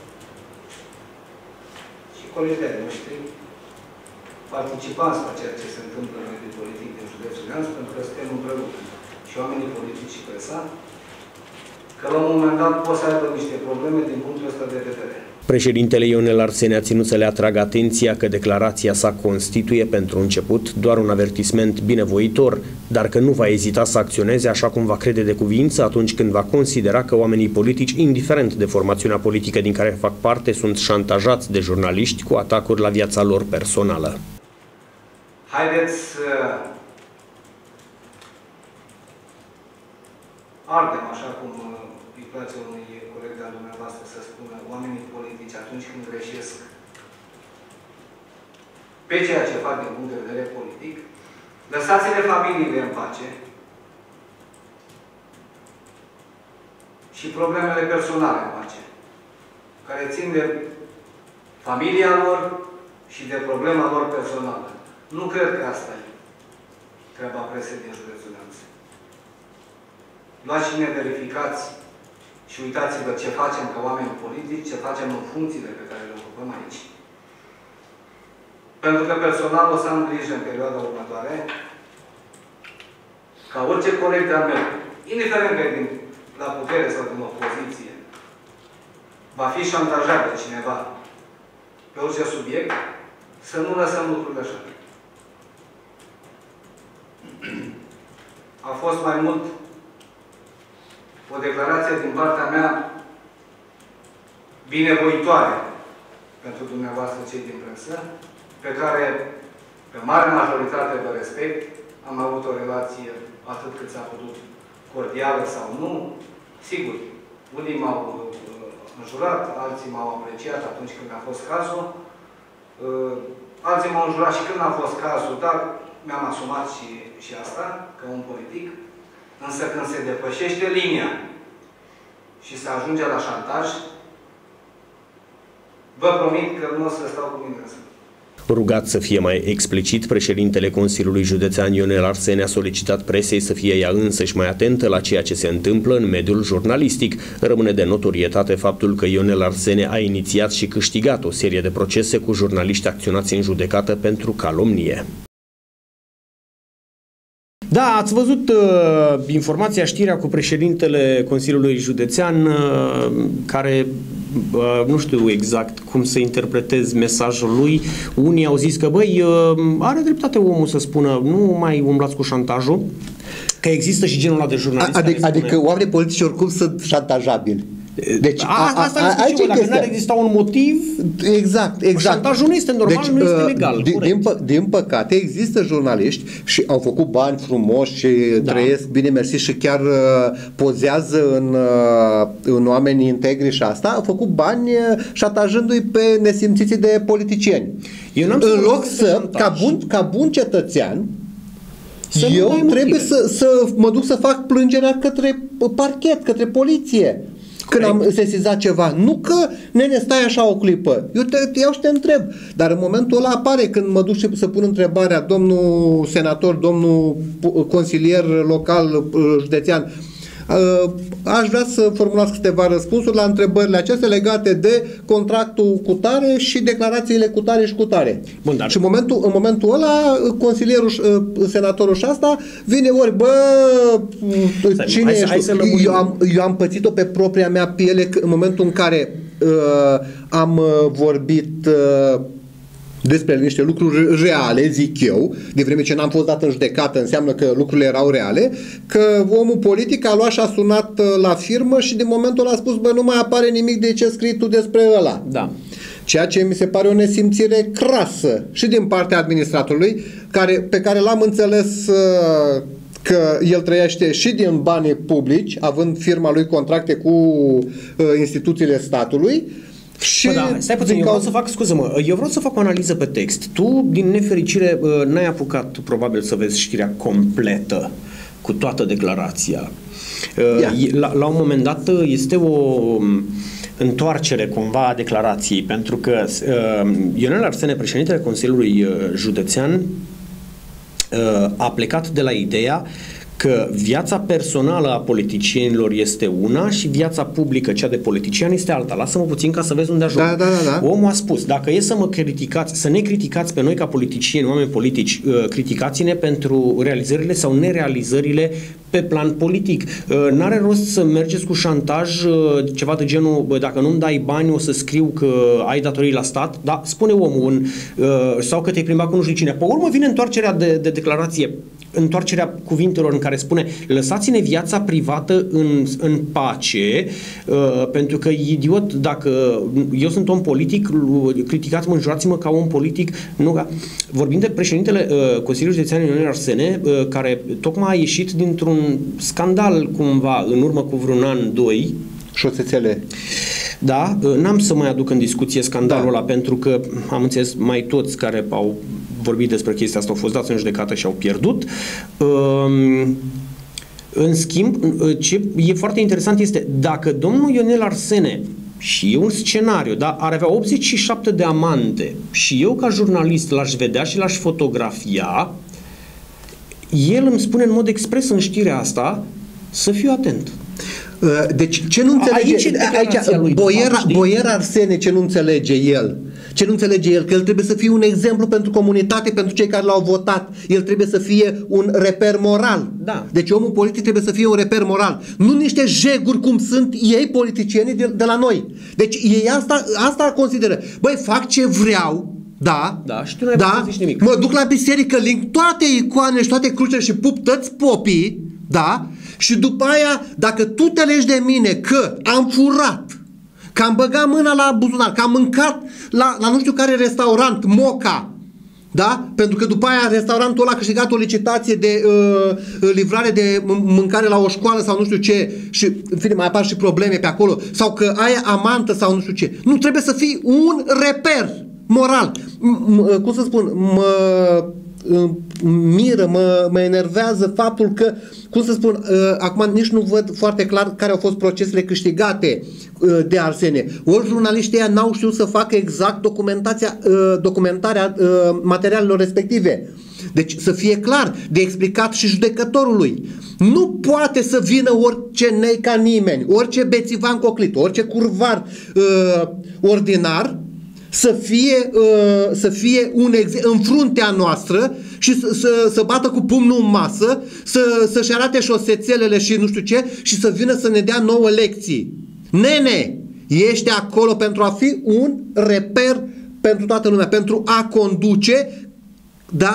și colegi de-ai noștri participanți la ceea ce se întâmplă în mediul politic din județul Neamț, pentru că suntem împreună și oamenii politici și presa, că la un moment dat pot să aibă niște probleme din punctul ăsta de vedere. Președintele Ionel Arsene a ținut să le atragă atenția că declarația sa constituie pentru început doar un avertisment binevoitor, dar că nu va ezita să acționeze așa cum va crede de cuvință atunci când va considera că oamenii politici, indiferent de formațiunea politică din care fac parte, sunt șantajați de jurnaliști cu atacuri la viața lor personală. Haideți să ardem, așa cum îi place unui coleg de-al dumneavoastră să spună, oamenii politici atunci când greșesc pe ceea ce fac din punct de vedere politic, lăsați-le familiile în pace și problemele personale în pace, care țin de familia lor și de problema lor personală. Nu cred că asta e treaba presei din județul Neamț. Luați și ne verificați și uitați-vă ce facem ca oameni politici, ce facem în funcțiile pe care le ocupăm aici. Pentru că personal o să am grijă în perioada următoare ca orice coleg de-al meu, indiferent că e din, la putere sau din opoziție, va fi șantajat de cineva pe orice subiect, să nu lăsăm lucrurile așa. A fost mai mult o declarație din partea mea binevoitoare pentru dumneavoastră cei din presă, pe care, pe mare majoritate vă respect, am avut o relație atât cât s-a putut cordială sau nu. Sigur, unii m-au înjurat, alții m-au apreciat atunci când a fost cazul, alții m-au înjurat și când a fost cazul, dar mi-am asumat și, și asta, ca un politic. Însă când se depășește linia și se ajunge la șantaj, vă promit că nu o să stau cu mine în sân. Rugat să fie mai explicit, președintele Consiliului Județean Ionel Arsene a solicitat presei să fie ea însăși mai atentă la ceea ce se întâmplă în mediul jurnalistic. Rămâne de notorietate faptul că Ionel Arsene a inițiat și câștigat o serie de procese cu jurnaliști acționați în judecată pentru calomnie. Da, ați văzut uh, informația, știrea cu președintele Consiliului Județean uh, care, uh, nu știu exact cum să interpretez mesajul lui. Unii au zis că, băi, uh, are dreptate omul să spună, nu mai umblați cu șantajul. Că există și genul ăla de jurnalist. Adică, adică oamenii politici oricum sunt șantajabili. Deci, a, a, asta a, este și dacă nu ar exista un motiv, exact, exact. șantajul nu este normal, deci, nu este legal. Din, din, pă, din păcate există jurnaliști și au făcut bani frumoși și da. trăiesc bine mersi și chiar uh, pozează în, uh, în oameni integri și asta, au făcut bani uh, șantajându-i pe nesimțiții de politicieni. Eu n-am în loc să, ca bun, ca bun cetățean, să eu trebuie să, să mă duc să fac plângerea către parchet, către poliție. Când am sesizat ceva. Nu că, nene, stai așa o clipă. Eu te, te iau și te întreb. Dar în momentul ăla apare când mă duc și să pun întrebarea, domnul senator, domnul consilier local, județean, aș vrea să formulați câteva răspunsuri la întrebările acestea legate de contractul cu tare și declarațiile cu tare și cu tare. Bun, dar... Și în momentul, în momentul ăla, consilierul, senatorul și asta vine ori, bă, Stai, cine hai, ești? Hai să eu, am, eu am pățit-o pe propria mea piele în momentul în care uh, am vorbit uh, despre niște lucruri reale, zic eu, de vreme ce n-am fost dat în judecată, înseamnă că lucrurile erau reale, că omul politic a luat și a sunat la firmă și de momentul ăla a spus, bă, nu mai apare nimic de ce scrii tu despre ăla. Da. Ceea ce mi se pare o nesimțire crasă și din partea administratorului, care, pe care l-am înțeles uh, că el trăiește și din banii publici, având firma lui contracte cu uh, instituțiile statului. Și Bă, da, stai puțin, eu vreau să fac, scuză-mă, eu vreau să fac o analiză pe text. Tu, din nefericire, n-ai apucat probabil să vezi știrea completă cu toată declarația. La, la un moment dat este o întoarcere cumva a declarației, pentru că Ionel Arsene, președintele Consiliului Județean, a plecat de la ideea că viața personală a politicienilor este una și viața publică, cea de politician, este alta. Lasă-mă puțin ca să vezi unde ajung. Da, da, da, da. Omul a spus, dacă e să mă criticați, să ne criticați pe noi ca politicieni, oameni politici, criticați-ne pentru realizările sau nerealizările pe plan politic. N-are rost să mergeți cu șantaj, ceva de genul, bă, dacă nu-mi dai bani o să scriu că ai datorii la stat, da, spune omul, un, sau că te-ai plimbat cu nu știu cine. Pe urmă vine întoarcerea de, de declarație, întoarcerea cuvintelor în care spune, lăsați-ne viața privată în, în pace, uh, pentru că idiot, dacă eu sunt om politic, criticați-mă, înjurați-mă ca om politic. Nu, ca... Vorbim de președintele uh, Consiliului Județean Ionel Arsene, uh, care tocmai a ieșit dintr-un scandal cumva în urmă cu vreun an, doi. Șosețele. Da, n-am să mai aduc în discuție scandalul da. ăla, pentru că am înțeles mai toți care au vorbit despre chestia asta au fost dați în judecată și au pierdut. În schimb, ce e foarte interesant este dacă domnul Ionel Arsene, și e un scenariu, da, ar avea optzeci și șapte de amante și eu ca jurnalist l-aș vedea și l-aș fotografia, el îmi spune în mod expres în știrea asta să fiu atent. Deci ce nu înțelege aici, aici lui, boier, fapt, boier Arsene, ce nu înțelege el? Ce nu înțelege el? Că el trebuie să fie un exemplu pentru comunitate, pentru cei care l-au votat. El trebuie să fie un reper moral. Da. Deci omul politic trebuie să fie un reper moral. Nu niște jeguri cum sunt ei politicienii de, de la noi. Deci ei asta, asta consideră. Băi, fac ce vreau. Da, da, și tu nu da, zici nimic. Mă duc la biserică, ling toate icoanele și toate crucele și pup toți popii, da? Și după aia, dacă tu te legi de mine că am furat, că am băgat mâna la buzunar, că am mâncat la, la nu știu care restaurant, Moca, da? Pentru că după aia restaurantul ăla a câștigat o licitație de uh, livrare de mâncare la o școală sau nu știu ce și, în fine, mai apar și probleme pe acolo, sau că aia amantă sau nu știu ce. Nu, trebuie să fii un reper moral. M- cum să spun, mă miră, mă, mă enervează faptul că, cum să spun, uh, acum nici nu văd foarte clar care au fost procesele câștigate uh, de Arsene. Ori jurnaliștii ăia n-au știut să facă exact documentația, uh, documentarea uh, materialelor respective. Deci să fie clar, de explicat și judecătorului. Nu poate să vină orice nei ca nimeni, orice bețivan coclit, orice curvar uh, ordinar să fie, uh, să fie un ex- în fruntea noastră și să, să, să bată cu pumnul în masă, să, să-și arate șosețelele și nu știu ce și să vină să ne dea nouă lecții. Nene, ești acolo pentru a fi un reper pentru toată lumea, pentru a conduce, da?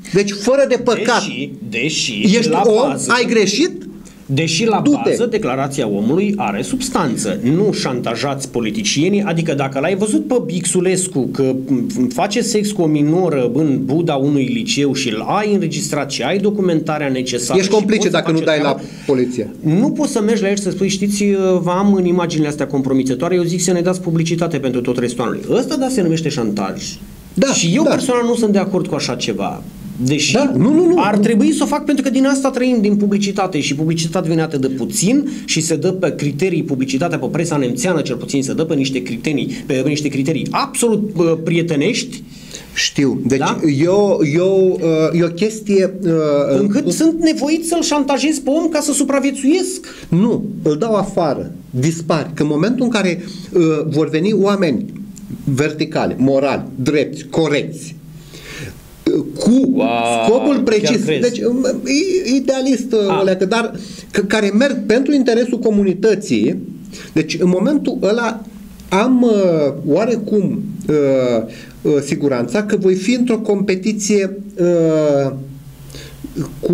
Deci fără de păcat. Deși, deși Ești la om, bază, ai greșit? Deși la Du-te. bază declarația omului are substanță. Nu șantajați politicienii, adică dacă l-ai văzut pe Bixulescu că face sex cu o minoră în buda unui liceu și îl ai înregistrat și ai documentarea necesară. Ești complice dacă nu dai la poliție. Nu poți să mergi la el și să spui, știți, vă am în imaginile astea compromițătoare, eu zic să ne dați publicitate pentru tot restul anului. Ăsta, da, se numește șantaj. Da, și eu da. personal nu sunt de acord cu așa ceva. Deși Da, nu, nu, nu. ar trebui să o fac pentru că din asta trăim, din publicitate, și publicitatea vine atât de puțin și se dă pe criterii, publicitatea pe presa nemțeană cel puțin se dă pe niște criterii, pe niște criterii absolut uh, prietenești. Știu. Deci Da? eu, eu, uh, e o chestie... Uh, Încât uh, sunt nevoit să-l șantajez pe om ca să supraviețuiesc. Nu, îl dau afară, dispari. Că în momentul în care uh, vor veni oameni verticali, morali, drepți, corecți, uh, cu Wow, scopul chiar precis, crezi? deci um, e idealist, uh, Ah. oleacă, dar c- care merg pentru interesul comunității, deci în momentul ăla am uh, oarecum uh, uh, siguranța că voi fi într-o competiție uh, cu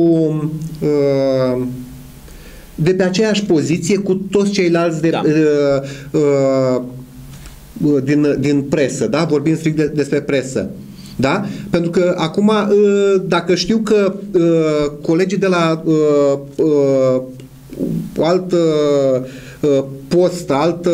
uh, de pe aceeași poziție cu toți ceilalți de, Da. uh, uh, din, din presă, da? Vorbim strict de, despre presă. Da? Pentru că acum, uh, dacă știu că uh, colegii de la uh, uh, altă uh, post, altă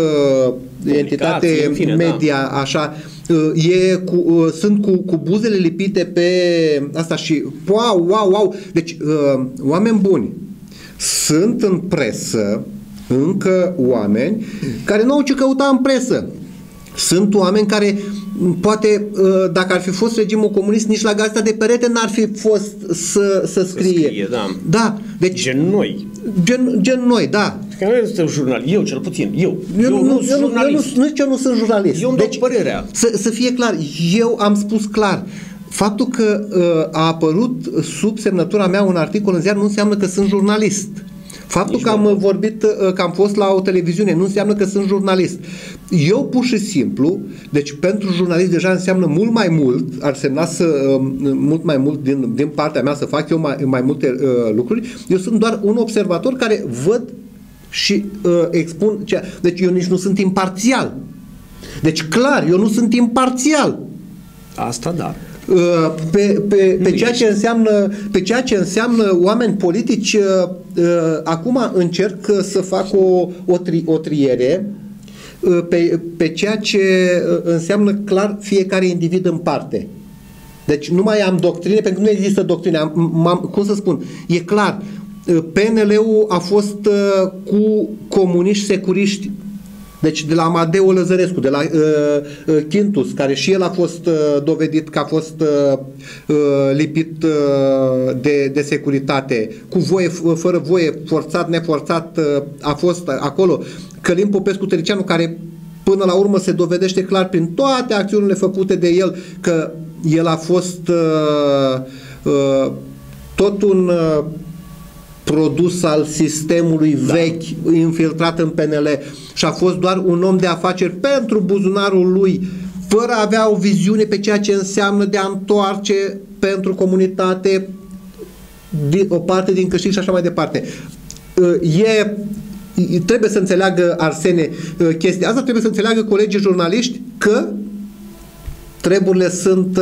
entitate în fine, media, da. așa, uh, e cu, uh, sunt cu, cu buzele lipite pe asta și wow, wow, wow. Deci, uh, oameni buni, sunt în presă încă oameni care nu au ce căuta în presă. Sunt oameni care poate, dacă ar fi fost regimul comunist, nici la gazeta de perete n-ar fi fost să, să scrie. Să scrie, da. Da, deci Gen noi. gen, gen noi, da. Că noi nu suntem jurnaliști, eu cel puțin, eu. Eu, Eu, nu, nu eu, sunt nu, eu, jurnalist. nu, nu, eu nu sunt jurnalist. Eu îmi dau părerea. Să, să fie clar, eu am spus clar, faptul că uh, a apărut sub semnătura mea un articol în ziar nu înseamnă că sunt jurnalist. Faptul Nici că am nu. vorbit, uh, că am fost la o televiziune nu înseamnă că sunt jurnalist. Eu pur și simplu, deci pentru jurnalist deja înseamnă mult mai mult, ar semna să, uh, mult mai mult din, din partea mea să fac eu mai, mai multe uh, lucruri. Eu sunt doar un observator care văd și uh, expun ceea. Deci eu nici nu sunt imparțial. Deci clar, eu nu sunt imparțial. Asta da. Uh, pe, pe, pe, Nu ceea ești. ce înseamnă, pe ceea ce înseamnă oameni politici, uh, uh, acum încerc uh, să fac o, o, tri, o triere uh, pe, pe ceea ce uh, înseamnă clar fiecare individ în parte. Deci nu mai am doctrine, pentru că nu există doctrine. Am, m-am, cum să spun? E clar, uh, P N L-ul a fost uh, cu comuniști securiști. Deci de la Amadeu Lăzărescu, de la uh, uh, Quintus, care și el a fost uh, dovedit că a fost uh, uh, lipit uh, de, de securitate, cu voie, fără voie, forțat, neforțat, uh, a fost acolo. Călin Popescu Tăricianu, care până la urmă se dovedește clar prin toate acțiunile făcute de el că el a fost uh, uh, tot un uh, produs al sistemului da. vechi, infiltrat în P N L și a fost doar un om de afaceri pentru buzunarul lui, fără a avea o viziune pe ceea ce înseamnă de a întoarce pentru comunitate o parte din câștig și așa mai departe. E, trebuie să înțeleagă Arsene chestia asta, trebuie să înțeleagă colegii jurnaliști că treburile sunt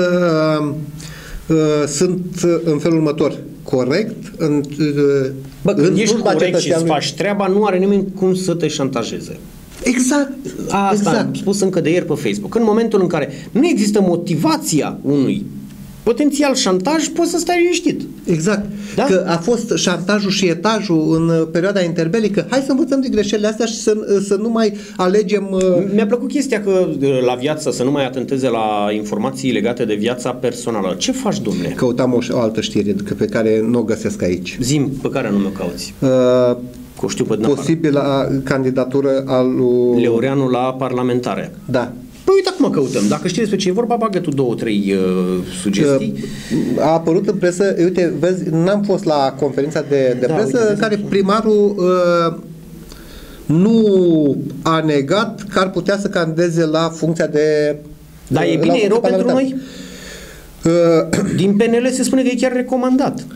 sunt în felul următor. Corect? În, Bă, când în ești corect și îți cetățeanului. faci treaba, nu are nimeni cum să te șantajeze. Exact. Asta exact. am spus încă de ieri pe Facebook. În momentul în care nu există motivația unui potențial șantaj, poți să stai liniștit. Exact. Da? Că a fost șantajul și etajul în perioada interbelică. Hai să învățăm din greșelile astea și să, să nu mai alegem... Uh... Mi-a plăcut chestia că la viață să nu mai atenteze la informații legate de viața personală. Ce faci, domnule? Căutam o, o altă știre pe care nu o găsesc aici. Zi-mi pe care nu mi-o cauți. Uh, Că o știu pe din afară. posibilă candidatură al lui... Leoreanu la parlamentare. Da. Păi uite acum căutăm. Dacă știi despre ce e vorba, bagă tu două, trei uh, sugestii. A apărut în presă, uite, vezi, n-am fost la conferința de, de Da, presă, uite, în care primarul uh, nu a negat că ar putea să candideze la funcția de... Dar e la bine, e funcție rău pentru parlamentară. noi? Uh, Din P N L se spune că e chiar recomandat.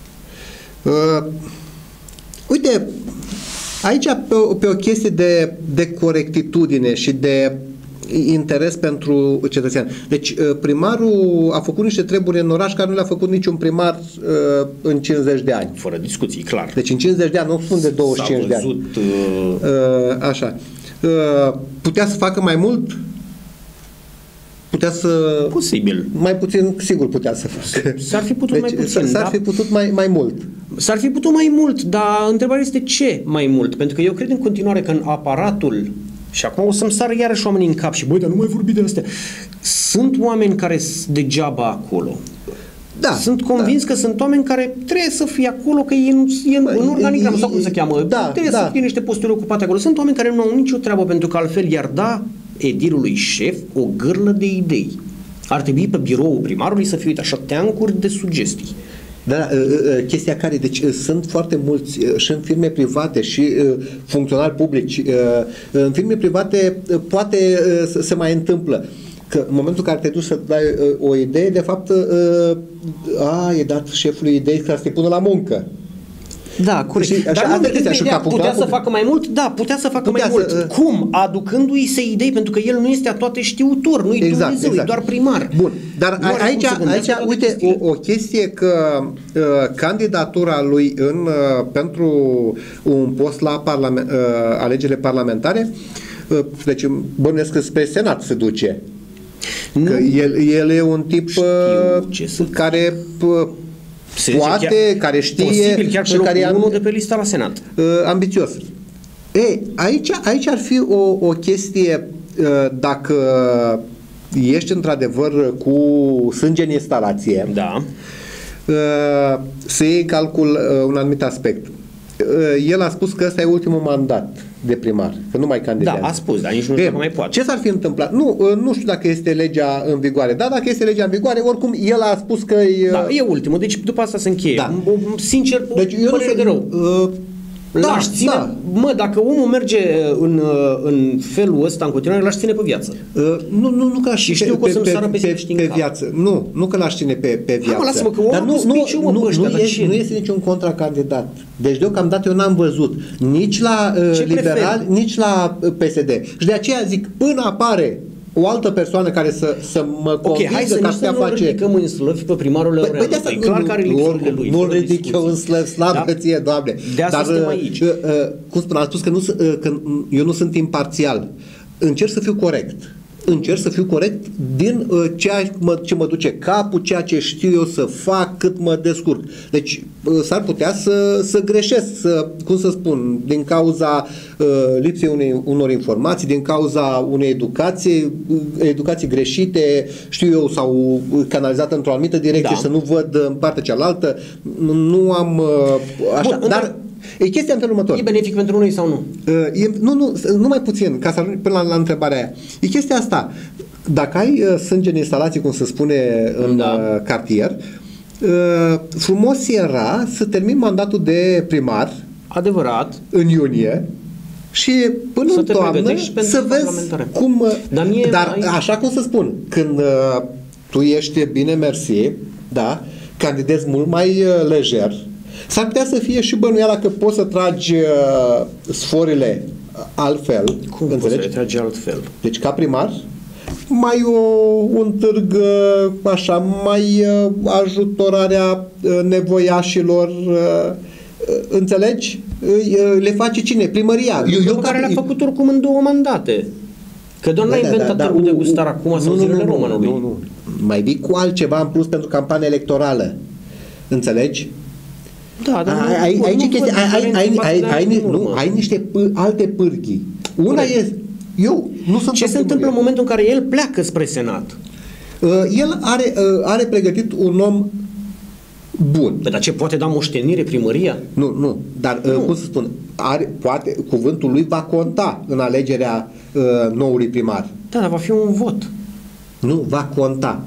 Uh, uite, aici pe o, pe o chestie de, de corectitudine și de interes pentru cetățean. Deci primarul a făcut niște treburi în oraș care nu le-a făcut niciun primar uh, în cincizeci de ani. Fără discuții, clar. Deci în cincizeci de ani, nu spun de douăzeci și cinci de ani. S-a văzut, uh... Uh, așa. Uh, putea să facă mai mult? Putea să... Posibil. Mai puțin, sigur putea să facă. S-ar fi putut deci, mai puțin. S-ar da? fi putut mai, mai mult. S-ar fi putut mai mult, dar întrebarea este ce mai mult? Pentru că eu cred în continuare că în aparatul, și acum o să-mi sară iarăși oamenii în cap și băi, dar nu mai vorbi de astea. Sunt oameni care sunt degeaba acolo. Da, sunt convins da. că sunt oameni care trebuie să fie acolo, că e în, e în, în organigram, sau cum se cheamă, da, trebuie da. să fie niște posturi ocupate acolo. Sunt oameni care nu au nicio treabă, pentru că altfel i-ar da edilului șef o gârlă de idei. Ar trebui pe biroul primarului să fie, uite, așa, teancuri de sugestii. Da, chestia care, deci sunt foarte mulți și în firme private și funcționari publici. În firme private poate să se mai întâmplă că în momentul în care te duci să dai o idee, de fapt a, e dat șefului idei ca să te pună la muncă. Da, corect. Și, așa, Dar nu, chestia, putea, putea să facă mai mult? Da, putea să facă putea mai mult. Să, Cum? Aducându-i se idei, pentru că el nu este a toate știutor, nu-i exact, Dumnezeu, exact. e doar primar. Bun, dar nu aici, aici uite, o, o chestie că uh, candidatura lui în, uh, pentru un post la parlament, uh, alegerile parlamentare, uh, deci bănuiesc că spre Senat se duce. Nu. Că el, el e un tip uh, care... Uh, Se poate, chiar, care știe posibil chiar și care e unul am, de pe lista la Senat. Uh, ambițios. E, aici, aici ar fi o, o chestie uh, dacă ești într-adevăr cu sânge în instalație, da. uh, să iei în calcul uh, un anumit aspect. Uh, el a spus că ăsta e ultimul mandat de primar, că nu mai candidează. Da, a spus, dar nici nu știu că mai poate. Ce s-ar fi întâmplat? Nu, nu știu dacă este legea în vigoare, dar dacă este legea în vigoare, oricum el a spus că e... Da, e ultimul, deci după asta se încheie. Da. Sincer, deci eu părere de rău. Uh, L-aș da, ține, da. mă, dacă omul merge în, în felul ăsta în continuare, l-aș ține pe viață. Uh, nu, nu, nu că l-aș și știu că o să-mi sară pe, pe, pe, pe viață. Nu, nu că l-aș ține pe, pe viață. Hai, mă, lasă-mă, că omul dar nu, nu, mă, nu, ăștia, nu, este, nu este niciun contracandidat. Deci deocamdată eu n-am văzut nici la uh, liberali, nici la uh, P S D. Și de aceea zic, până apare o altă persoană care să, să mă convingă okay, hai să că ar putea face... ridicăm în slăvi pe primarul Lăureanu. Păi, păi e clar că are lipsurile lui. Nu-l ridic eu în slăvi, slavă da? ție, Doamne. De asta Dar, suntem aici. Uh, uh, cum spun, am spus că, nu, uh, că eu nu sunt imparțial. Încerc să fiu corect. Încerc să fiu corect din uh, ceea mă, ce mă duce capul, ceea ce știu eu să fac, cât mă descurc. Deci uh, s-ar putea să, să greșesc, să, cum să spun, din cauza uh, lipsei unei, unor informații, din cauza unei educații, uh, educații greșite, știu eu, sau canalizată într-o anumită direcție da. Și să nu văd în partea cealaltă. Nu am uh, așa, Bun, dar... E chestia în felul următor. E benefic pentru noi sau nu? E, nu, nu, nu mai puțin, ca să ajung până la, la întrebarea aia. E chestia asta. Dacă ai uh, sânge în instalație, cum se spune în da. uh, cartier, uh, frumos era să termin mandatul de primar. Adevărat. În iunie. Și până să în toamnă să vezi cum... Uh, dar mie, dar ai... așa cum să spun, când uh, tu ești bine mersi, da, candidezi mult mai uh, lejer, s-ar putea să fie și bănuiala că poți să tragi uh, sforile altfel. Cum înțelegi? Poți să le tragi altfel? Deci ca primar, mai o, un târg uh, așa, mai uh, ajutorarea uh, nevoiașilor, uh, uh, înțelegi? Uh, le face cine? Primăria. Eu, eu care le-a făcut oricum în două mandate. Că doar n-a inventat da, târgul da, de gustare acum sau zilele romanului. Nu, nu. Mai vii cu altceva în plus pentru campania electorală. Înțelegi? Da, dar ai, nu, ai, nu chestia, ai, ai, ai, ai, ai, nu, ai niște p- alte pârghii. Una e, eu nu sunt ce se întâmplă în momentul în care el pleacă spre Senat? Uh, el are, uh, are pregătit un om bun. Dar ce, poate da moștenire primăria? Nu, nu, dar uh, cum să spun, are, poate, cuvântul lui va conta în alegerea uh, noului primar. Da, dar va fi un vot. Nu, va conta.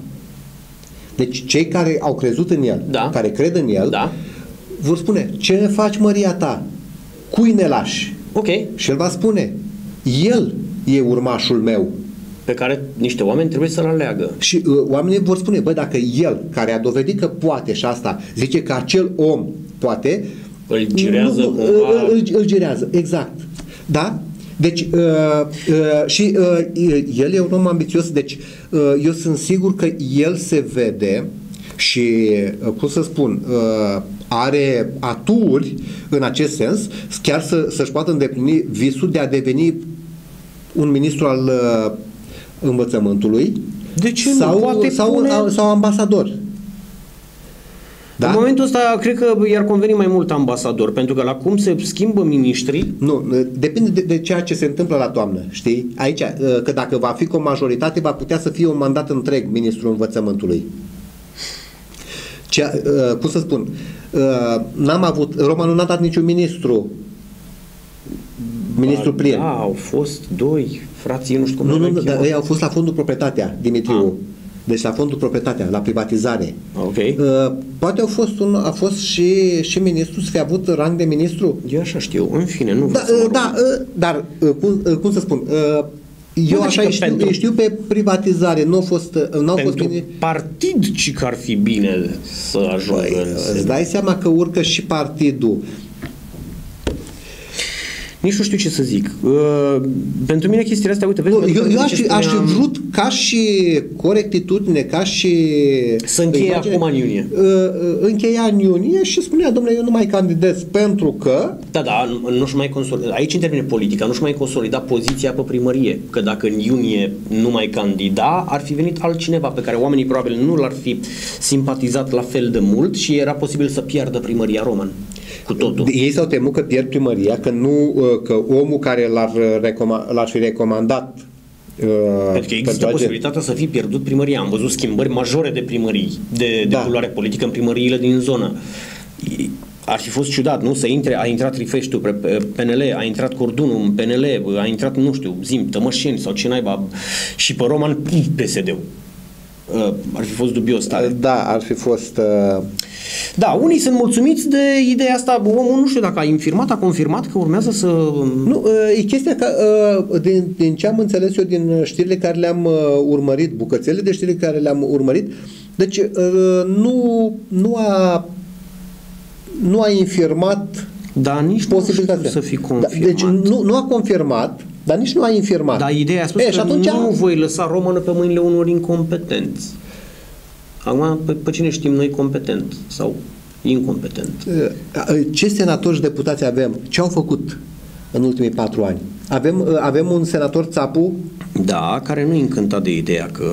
Deci cei care au crezut în el, da. care cred în el, da. vor spune, ce ne faci, măria ta? Cui ne lași? Ok. Și el va spune, el e urmașul meu. pe care niște oameni trebuie să-l aleagă. Și uh, oamenii vor spune, bă, dacă el, care a dovedit că poate și asta, zice că acel om poate, îl girează nu, cumva... îl, îl girează, exact. Da? Deci, uh, uh, și uh, el e un om ambițios, deci uh, eu sunt sigur că el se vede și, uh, cum să spun, uh, are aturi în acest sens, chiar să, să-și poată îndeplini visul de a deveni un ministru al uh, învățământului. De ce nu? Sau, Poate sau, pune... sau ambasador. Da? În momentul ăsta, cred că i-ar conveni mai mult ambasador, pentru că la cum se schimbă miniștrii... Nu, depinde de, de ceea ce se întâmplă la toamnă, știi? Aici, că dacă va fi cu o majoritate, va putea să fie un mandat întreg ministrul învățământului. Cea, cum să spun, n-am avut, Romanul n-a dat niciun ministru, ministrul Plien. Da, au fost doi frații, nu știu cum... Nu, nu, nu, dar ei au fost la fondul Proprietatea, Dimitriu. Ah. Deci la fondul Proprietatea, la privatizare. Okay. Uh, poate a fost, un, a fost și, și ministru, să fi avut rang de ministru? Eu așa știu, în fine, nu da, vreau să uh, da, uh, dar, uh, cum, uh, cum să spun, uh, eu așa știu, pentru, știu pe privatizare, nu a fost... Uh, n-au pentru fost partid, ci că ar fi bine să ajungă Băi, în îți dai seama că urcă și partidul. Nici nu știu ce să zic. Uh, pentru mine chestiile astea, uite, vezi... Eu, eu aș, fi, aș fi vrut ca și corectitudine, ca și... Să încheie imagine, acum în iunie. Uh, încheia în iunie și spunea, domnule, eu nu mai candidez pentru că... Da, da, nu, nu-și mai consolida. Aici intervine politica, nu-și mai consolida poziția pe primărie. Că dacă în iunie nu mai candida, ar fi venit altcineva pe care oamenii probabil nu l-ar fi simpatizat la fel de mult și era posibil să piardă primăria Roman. Cu totul. Ei s-au temut că pierd primăria, că, nu, că omul care l-ar, recoma, l-ar fi recomandat pentru că există posibilitatea să fie pierdut primăria. Am văzut schimbări majore de primării, de, de da. culoare politică în primăriile din zonă. Ar fi fost ciudat, nu? Să intre, a intrat Rifeștiu pe P N L, a intrat Cordunul în P N L, a intrat, nu știu, Zim, Tămășeni sau ce naiba, și pe Roman P S D-ul. Ar fi fost dubios tare. Da, ar fi fost... Uh... Da, unii sunt mulțumiți de ideea asta. Omul nu știu dacă a infirmat, a confirmat că urmează să... Nu, e chestia că din, din ce am înțeles eu din știrile care le-am urmărit, bucățele de știri care le-am urmărit, deci nu, nu a nu a infirmat da, nici posibilitatea nu să fi confirmat. Da, deci nu, nu a confirmat, dar nici nu a infirmat. Dar ideea a spus e, că atunci nu voi lăsa Romană pe mâinile unor incompetenți. Acum, pe, pe cine știm noi competent sau incompetent? Ce senatori și deputați avem? Ce au făcut în ultimii patru ani? Avem, avem un senator Țapu? Da, care nu e încântat de ideea că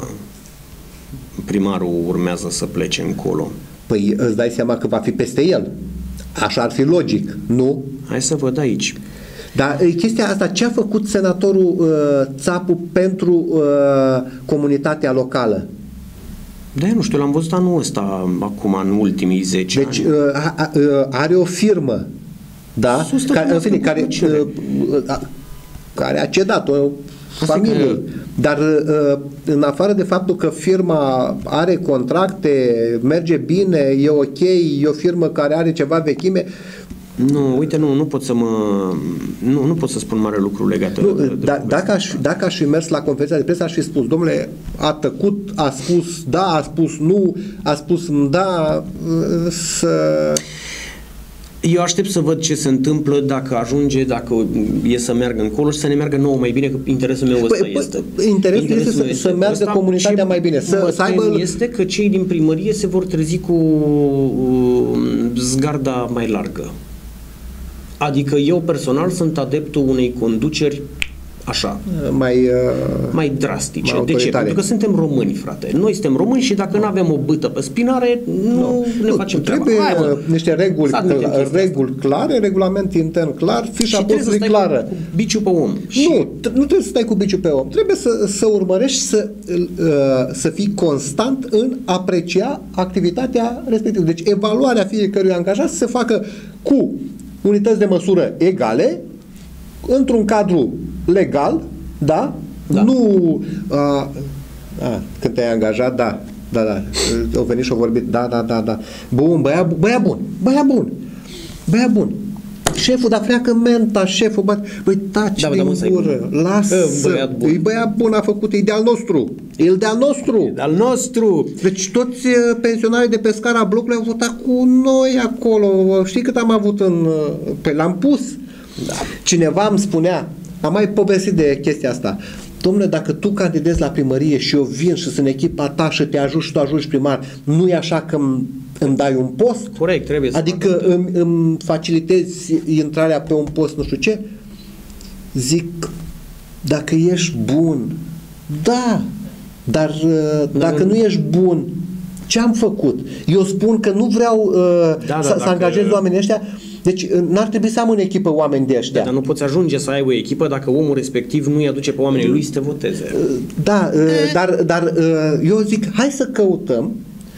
primarul urmează să plece încolo. Păi îți dai seama că va fi peste el. Așa ar fi logic, nu? Hai să văd aici. Dar chestia asta, ce a făcut senatorul uh, Țapu pentru uh, comunitatea locală? Da, nu știu, l-am văzut anul ăsta, acum, în ultimii zece deci, ani. Deci uh, are o firmă, da? Care, în fine, care, uh, uh, care a cedat-o familiei. Că... Dar uh, în afară de faptul că firma are contracte, merge bine, e ok, e o firmă care are ceva vechime. Nu, uite, nu, nu pot să mă nu, nu pot să spun mare lucru legat nu, de, de da, dacă, aș, dacă aș fi mers la conferința de presă, aș fi spus, domnule, a tăcut, a spus da, a spus nu, a spus da, să... Eu aștept să văd ce se întâmplă dacă ajunge, dacă e să meargă încolo și să ne meargă nouă mai bine, că interesul meu ăsta păi, este. Interesul, interesul este să, este să meargă comunitatea mai bine. Să, să aibă... este că cei din primărie se vor trezi cu uh, zgarda mai largă. Adică eu personal sunt adeptul unei conduceri așa, mai, uh, mai drastice. Mai de ce? Pentru că suntem români, frate. Noi suntem români și dacă nu avem o bâtă pe spinare, nu, nu ne nu, facem treaba. Trebuie Hai, bă, niște reguli, cl- reguli clare, regulament intern clar, fișa postului clară. Cu, cu biciul pe om. Și... Nu, nu trebuie să stai cu biciul pe om. Trebuie să, să urmărești să, uh, să fii constant în aprecia activitatea respectivă. Deci evaluarea fiecărui angajat să se facă cu unități de măsură egale, într-un cadru legal, da? Da. Nu a, a, când te-ai angajat, da, da, da, au venit și au vorbit, da, da, da, da. Bun, băia, băia bun, băia bun, băia bun. Șeful, dar freacă menta, șeful, bă, băi, taci da, din da, gură, lasă, băiat bun. e băiat bun, a făcut, e de-al nostru, e de-al nostru. De-al nostru. Deci toți pensionarii de pe scara blocului au votat cu noi acolo, știi cât am avut în, pe l-am pus. Da. Cineva îmi spunea, am mai povestit de chestia asta, dom'le, dacă tu candidezi la primărie și eu vin și sunt în echipa ta și te ajut și tu ajungi primar, nu e așa că îmi, îmi dai un post? Corect, trebuie să Adică îmi, îmi facilitezi intrarea pe un post, nu știu ce? Zic, dacă ești bun, da, dar da, dacă nu ești bun, ce am făcut? Eu spun că nu vreau uh, da, da, să, să angajez oamenii ăștia. Deci n-ar trebui să am în echipă oameni de ăștia. Da, dar nu poți ajunge să ai o echipă dacă omul respectiv nu îi aduce pe oamenii lui să te voteze. Da, dar, dar eu zic, hai să căutăm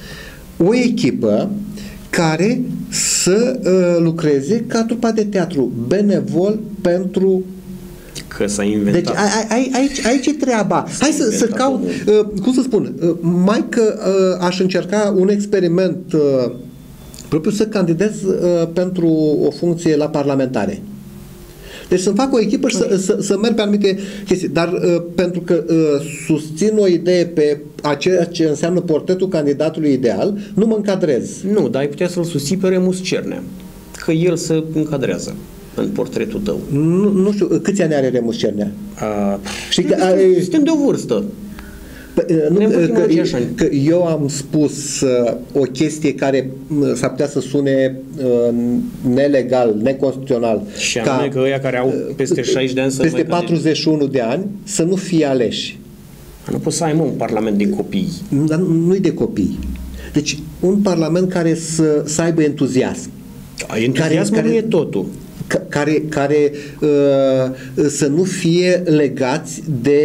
o echipă care să lucreze ca trupa de teatru, benevol pentru... Că s-a inventat. Deci a, a, aici, aici e treaba. Hai să, să caut, cum să spun, mai că aș încerca un experiment propriu să candidez uh, pentru o funcție la parlamentare. Deci să-mi fac o echipă și să, să, să merg pe anumite chestii. Dar uh, pentru că uh, susțin o idee pe a ceea ce înseamnă portretul candidatului ideal, nu mă încadrez. Nu, dar ai putea să-l susții pe Remus Cernea. Că el se încadrează în portretul tău. Nu, nu știu, câți ani are Remus Cernea? A, Știi că, a, suntem de o vârstă. Nu, că, că eu am spus uh, o chestie care uh, s-ar putea să sune uh, nelegal, neconstituțional. Și anume că ăia care au peste șaizeci de ani să peste patruzeci și unu de ani să nu fie aleși. Nu poți să ai, mă, un parlament de copii. Dar nu-i de copii. Deci un parlament care să, să aibă entuziasm. Entuziasmul nu e totul. Care, care uh, să nu fie legați de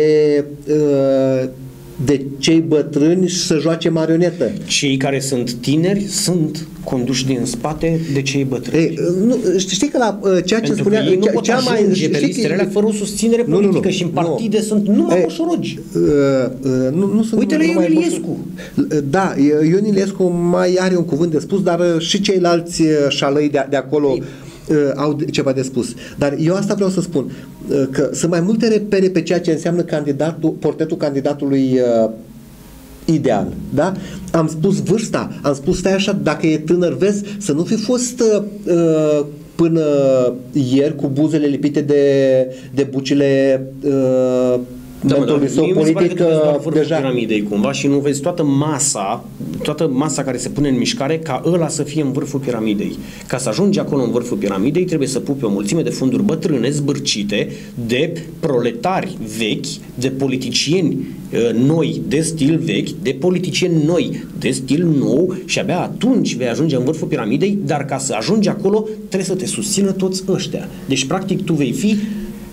uh, de cei bătrâni și să joace marionetă. Cei care sunt tineri sunt conduși din spate de cei bătrâni. Ei, nu, știi că la uh, ceea ce spunea... Ei nu pot cea ajunge mai, pe listele alea fără o susținere nu, politică nu, nu, și în partide nu. Sunt numai Ei, moșorogi. Uh, uh, nu, nu sunt Uite-le Ion Iliescu. Da, Ion Iliescu mai are un cuvânt de spus, dar uh, și ceilalți uh, șalăi de, de acolo Ei, uh, au ceva de spus. Dar eu asta vreau să spun, uh, că sunt mai multe repere pe ceea ce înseamnă candidatul, portretul candidatului uh, ideal, da? Am spus vârsta, am spus stai așa, dacă e tânăr, vezi, să nu fi fost uh, până ieri cu buzele lipite de, de bucile uh, da, mentului da, său politic deja. Piramidei, cumva, și nu vezi toată masa, toată masa care se pune în mișcare ca ăla să fie în vârful piramidei. Ca să ajungi acolo în vârful piramidei, trebuie să pupi o mulțime de funduri bătrâne, zbârcite, de proletari vechi, de politicieni noi de stil vechi, de politicieni noi de stil nou și abia atunci vei ajunge în vârful piramidei, dar ca să ajungi acolo trebuie să te susțină toți ăștia. Deci practic tu vei fi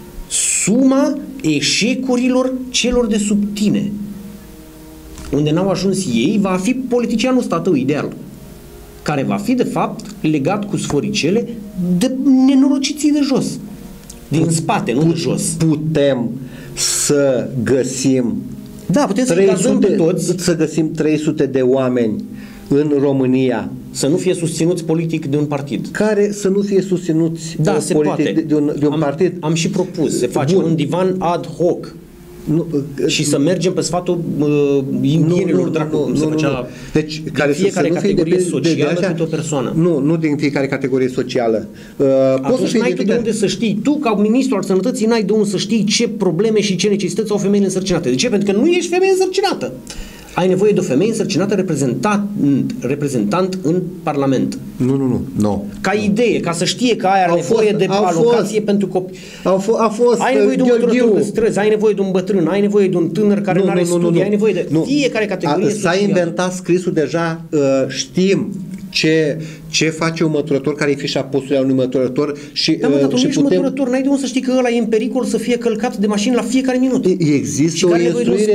suma eșecurilor celor de sub tine. Unde n-au ajuns ei, va fi politicianul ăsta tău ideal, care va fi de fapt legat cu sforicele de nenorociții de jos. Din spate, nu de jos. Putem să găsim Da, putem să încadrăm pe toți. Să găsim trei sute de oameni în România să nu fie susținuți politic de un partid. Care să nu fie susținuți da, politic se poate. De, de un, de un am, partid. Am și propus, se face Bun. un divan ad hoc. Nu, și să mergem pe sfatul uh, indienilor, dracu, cum se făcea deci, care fiecare să, să categorie de, socială de, de câte o persoană. Nu, nu din fiecare categorie socială. Uh, Atunci n-ai tu de unde să știi. Tu, ca ministru al sănătății, n-ai de unde să știi ce probleme și ce necesități au femeile însărcinate. De ce? Pentru că nu ești femeie însărcinată. Ai nevoie de o femeie însărcinată reprezentant, reprezentant în Parlament. Nu, nu, nu. No. Ca idee, ca să știe că ai nevoie de alocație fost, pentru copii. Au f- a fost ai nevoie de un măturător pe străzi, ai nevoie de un bătrân, ai nevoie de un tânăr care nu are studii, nu, ai nevoie de nu. fiecare categorie socială. S-a inventat scrisul deja, uh, știm ce, ce face un măturător, care e fișa postului a unui măturător și, da, mă, dar tu și nu ești putem... măturător, n-ai de unde să știi că ăla e în pericol să fie călcat de mașini la fiecare minut. Există o instruire,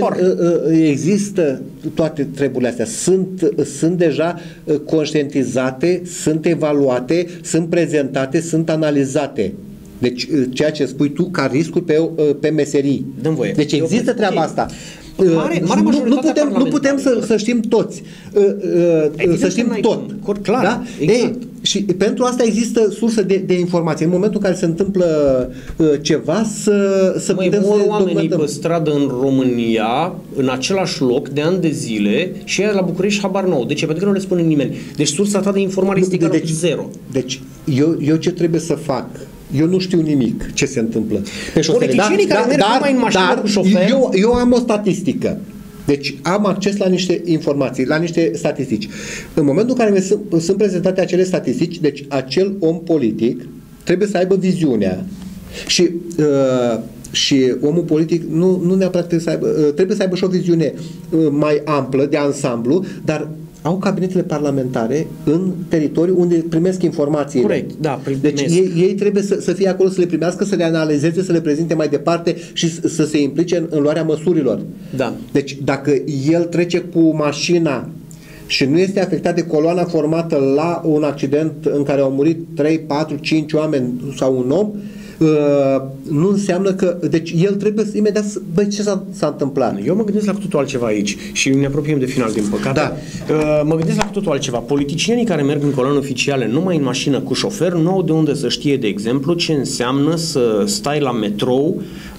există toate treburile astea, sunt, sunt deja conștientizate, sunt evaluate, sunt prezentate, sunt analizate. Deci ceea ce spui tu ca riscuri pe, pe meserii. Dă-mi voie. Deci există Eu treaba asta. Mare, mare nu, nu putem, nu putem să, să știm toți, uh, uh, să știm tot. Clar, da? exact. Ei, și pentru asta există sursă de, de informație. În momentul în care se întâmplă uh, ceva, să, să Măi, putem mor să oamenii documentăm. pe stradă în România, în același loc, de ani de zile, și ea la București habar nou. De ce? Pentru că nu le spune nimeni. Deci sursa ta de informare este egală cu zero. Deci, eu, eu ce trebuie să fac? Eu nu știu nimic ce se întâmplă pe șosele. Politicienii care merg numai în mașină dar cu șofer. Eu, eu am o statistică. Deci am acces la niște informații, la niște statistici. În momentul în care sunt, sunt prezentate acele statistici, deci acel om politic trebuie să aibă viziunea și, uh, și omul politic nu, nu neapărat trebuie să aibă, uh, trebuie să aibă și o viziune uh, mai amplă, de ansamblu, dar au cabinetele parlamentare în teritoriu unde primesc informațiile. Corect, da, primesc. Deci ei, ei trebuie să, să fie acolo, să le primească, să le analizeze, să le prezinte mai departe și să, să se implice în, în luarea măsurilor. Da. Deci dacă el trece cu mașina și nu este afectat de coloana formată la un accident în care au murit trei, patru, cinci oameni sau un om, Uh, nu înseamnă că, deci el trebuie să, imediat să, băi, ce s-a, s-a întâmplat? Eu mă gândesc la cu totul altceva aici și ne apropiem de final, din păcate. Da. Uh, mă gândesc la cu totul altceva. Politicienii care merg în coloane oficiale numai în mașină cu șofer nu au de unde să știe, de exemplu, ce înseamnă să stai la metrou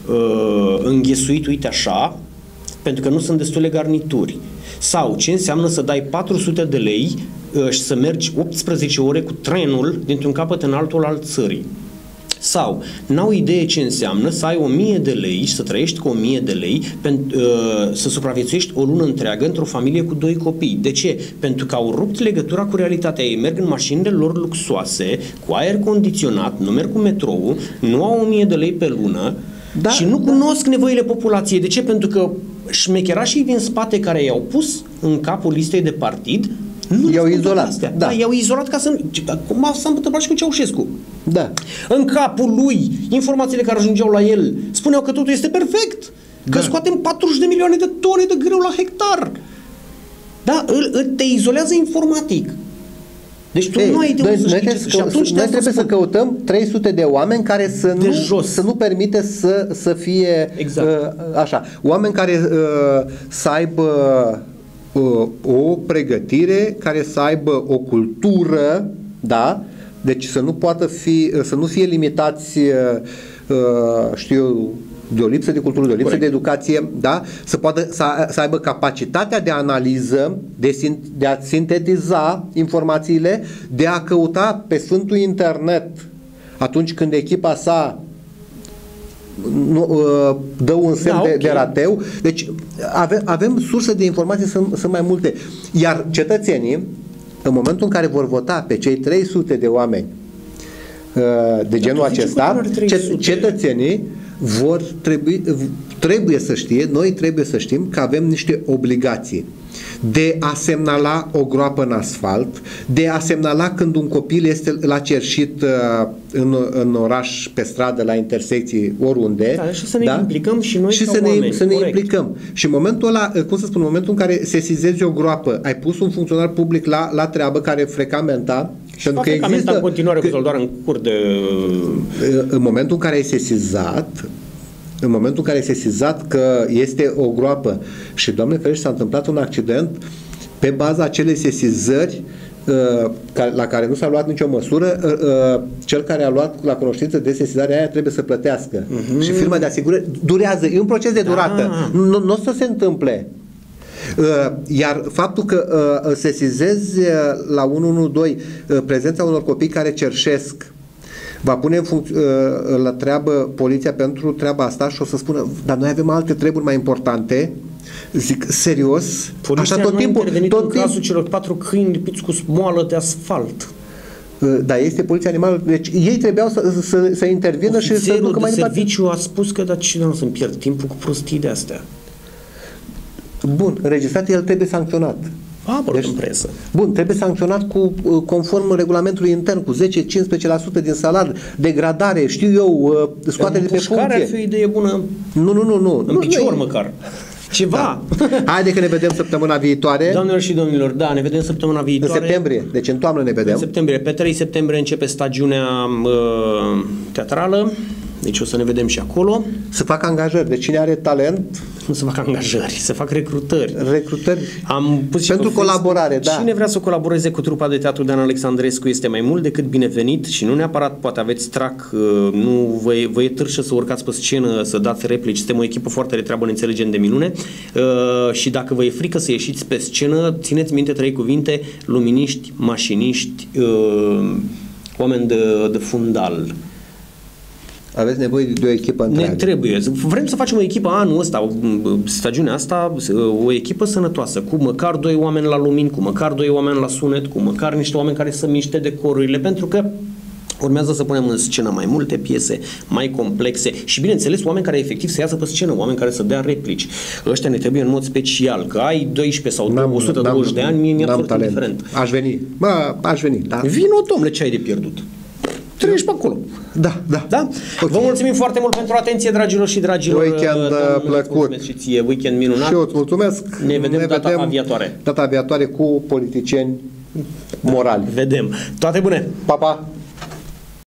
uh, înghesuit, uite așa, pentru că nu sunt destule garnituri. Sau ce înseamnă să dai patru sute de lei uh, și să mergi optsprezece ore cu trenul dintr-un capăt în altul al țării. Sau n-au idee ce înseamnă să ai o mie de lei și să trăiești cu o mie de lei pentru uh, să supraviețuiești o lună întreagă într-o familie cu doi copii. De ce? Pentru că au rupt legătura cu realitatea. Ei merg în mașinile lor luxoase, cu aer condiționat, nu merg cu metrou, nu au o mie de lei pe lună, da, și nu da. cunosc nevoile populației. De ce? Pentru că șmecherașii din spate care i-au pus în capul listei de partid nu i-au izolat. Da. Da. Da, i-au izolat ca să... Cum s-a întâmplat și cu Ceaușescu. Da. În capul lui, informațiile care ajungeau la el spuneau că totul este perfect. Că da. scoatem patruzeci de milioane de tone de grâu la hectar. Da, îl, îl, te izolează informatic. Deci tu Ei, nu ai de unde să știi ce... Și atunci noi trebuie să căutăm trei sute de oameni care să nu, jos. să nu permite să, să fie exact. uh, așa. Oameni care uh, să aibă uh, o pregătire, care să aibă o cultură, da? Deci să nu poată fi, să nu fie limitați, uh, știu eu, de o lipsă de cultură, de o lipsă Corect. de educație, da? Să poată să, să aibă capacitatea de analiză, de, de a sintetiza informațiile, de a căuta pe Sfântul Internet atunci când echipa sa nu, uh, dă un semn da, okay. de, de rateu. Deci avem, avem surse de informații, sunt, sunt mai multe. Iar cetățenii, în momentul în care vor vota pe cei trei sute de oameni uh, de genul acesta, cetățenii vor trebui, trebuie să știe, noi trebuie să știm că avem niște obligații de a semnala o groapă în asfalt, de a semnala când un copil este la cerșit uh, în, în oraș, pe stradă, la intersecții, oriunde. Da, și să ne da? implicăm și noi și ca să ne, oameni. să ne Corect. implicăm. Și în momentul ăla, cum să spun, în momentul în care sesizezi o groapă, ai pus un funcționar public la, la treabă care frecamenta, și va frecamenta în continuare că, cu doar în cur de... În momentul în care ai sesizat în momentul în care ai sesizat că este o groapă și, Doamne ferește, s-a întâmplat un accident, pe baza acelei sesizări uh, la care nu s-a luat nicio măsură, uh, cel care a luat la cunoștință de sesizarea aia trebuie să plătească. Uh-huh. Și firma de asigurări durează. E un proces de durată. Da. Nu, nu o să se întâmple. Uh, iar faptul că uh, sesizezi uh, la unu unu doi uh, prezența unor copii care cerșesc, va pune uh, la treabă poliția pentru treaba asta și o să spună, dar noi avem alte treburi mai importante. Zic, serios? Poliția așa tot nu timpul, a intervenit tot în timp... cazul celor patru câini lipiți cu moală de asfalt. Uh, da, este poliția animală. Deci ei trebuiau să, să, să intervină și să ducă mai departe. Serviciu a spus că dar cine nu să-mi pierd timpul cu prostii de astea. Bun, înregistrat, el trebuie sancționat. A, deci, în presă. Bun, trebuie sancționat cu conform regulamentului intern, cu zece-cincisprezece la sută din salariu, degradare, știu eu, scoatere de pe funcție. Care ar fi o idee bună? Nu, nu, nu, nu. În nu, picior nu, măcar. Ceva. Da. Haide că ne vedem săptămâna viitoare. Doamnelor și domnilor, da, ne vedem săptămâna viitoare. În septembrie, deci în toamnă ne vedem. În septembrie. Pe trei septembrie începe stagiunea uh, teatrală. Deci o să ne vedem și acolo. Să fac angajări. De cine are talent? Nu se fac angajări, se fac recrutări. Recrutări Am pus și pentru pe colaborare, Facebook, da. Cine vrea să colaboreze cu trupa de teatru Dan Alexandrescu este mai mult decât binevenit și nu neapărat poate aveți trac, nu vă e, vă e târșă să urcați pe scenă, să dați replici. Suntem o echipă foarte de treabă, ne înțelegem de minune și dacă vă e frică să ieșiți pe scenă, țineți minte trei cuvinte: luminiști, mașiniști, oameni de, de fundal. Aveți nevoie de o echipă întreagă. Ne trebuie. Vrem să facem o echipă anul ăsta, stagiunea asta, o echipă sănătoasă, cu măcar doi oameni la lumini, cu măcar doi oameni la sunet, cu măcar niște oameni care să miște decorurile, pentru că urmează să punem în scenă mai multe piese, mai complexe și, bineînțeles, oameni care efectiv să iasă pe scenă, oameni care să dea replici. Ăștia ne trebuie în mod special, că ai doisprezece sau o sută douăzeci de ani, mie mi-e absolut indiferent. Aș veni. Bă, aș veni, da. Vino, domnule, ce ai de pierdut? Treci pe acolo. Da, da. Da? Okay. Vă mulțumim foarte mult pentru atenție, dragilor și dragilor. Weekend plăcut. Și ție, weekend minunat. Și eu îți mulțumesc. Ne vedem ne data vedem viitoare. Data viitoare cu politicieni morali. Vedem. Toate bune! Pa, pa!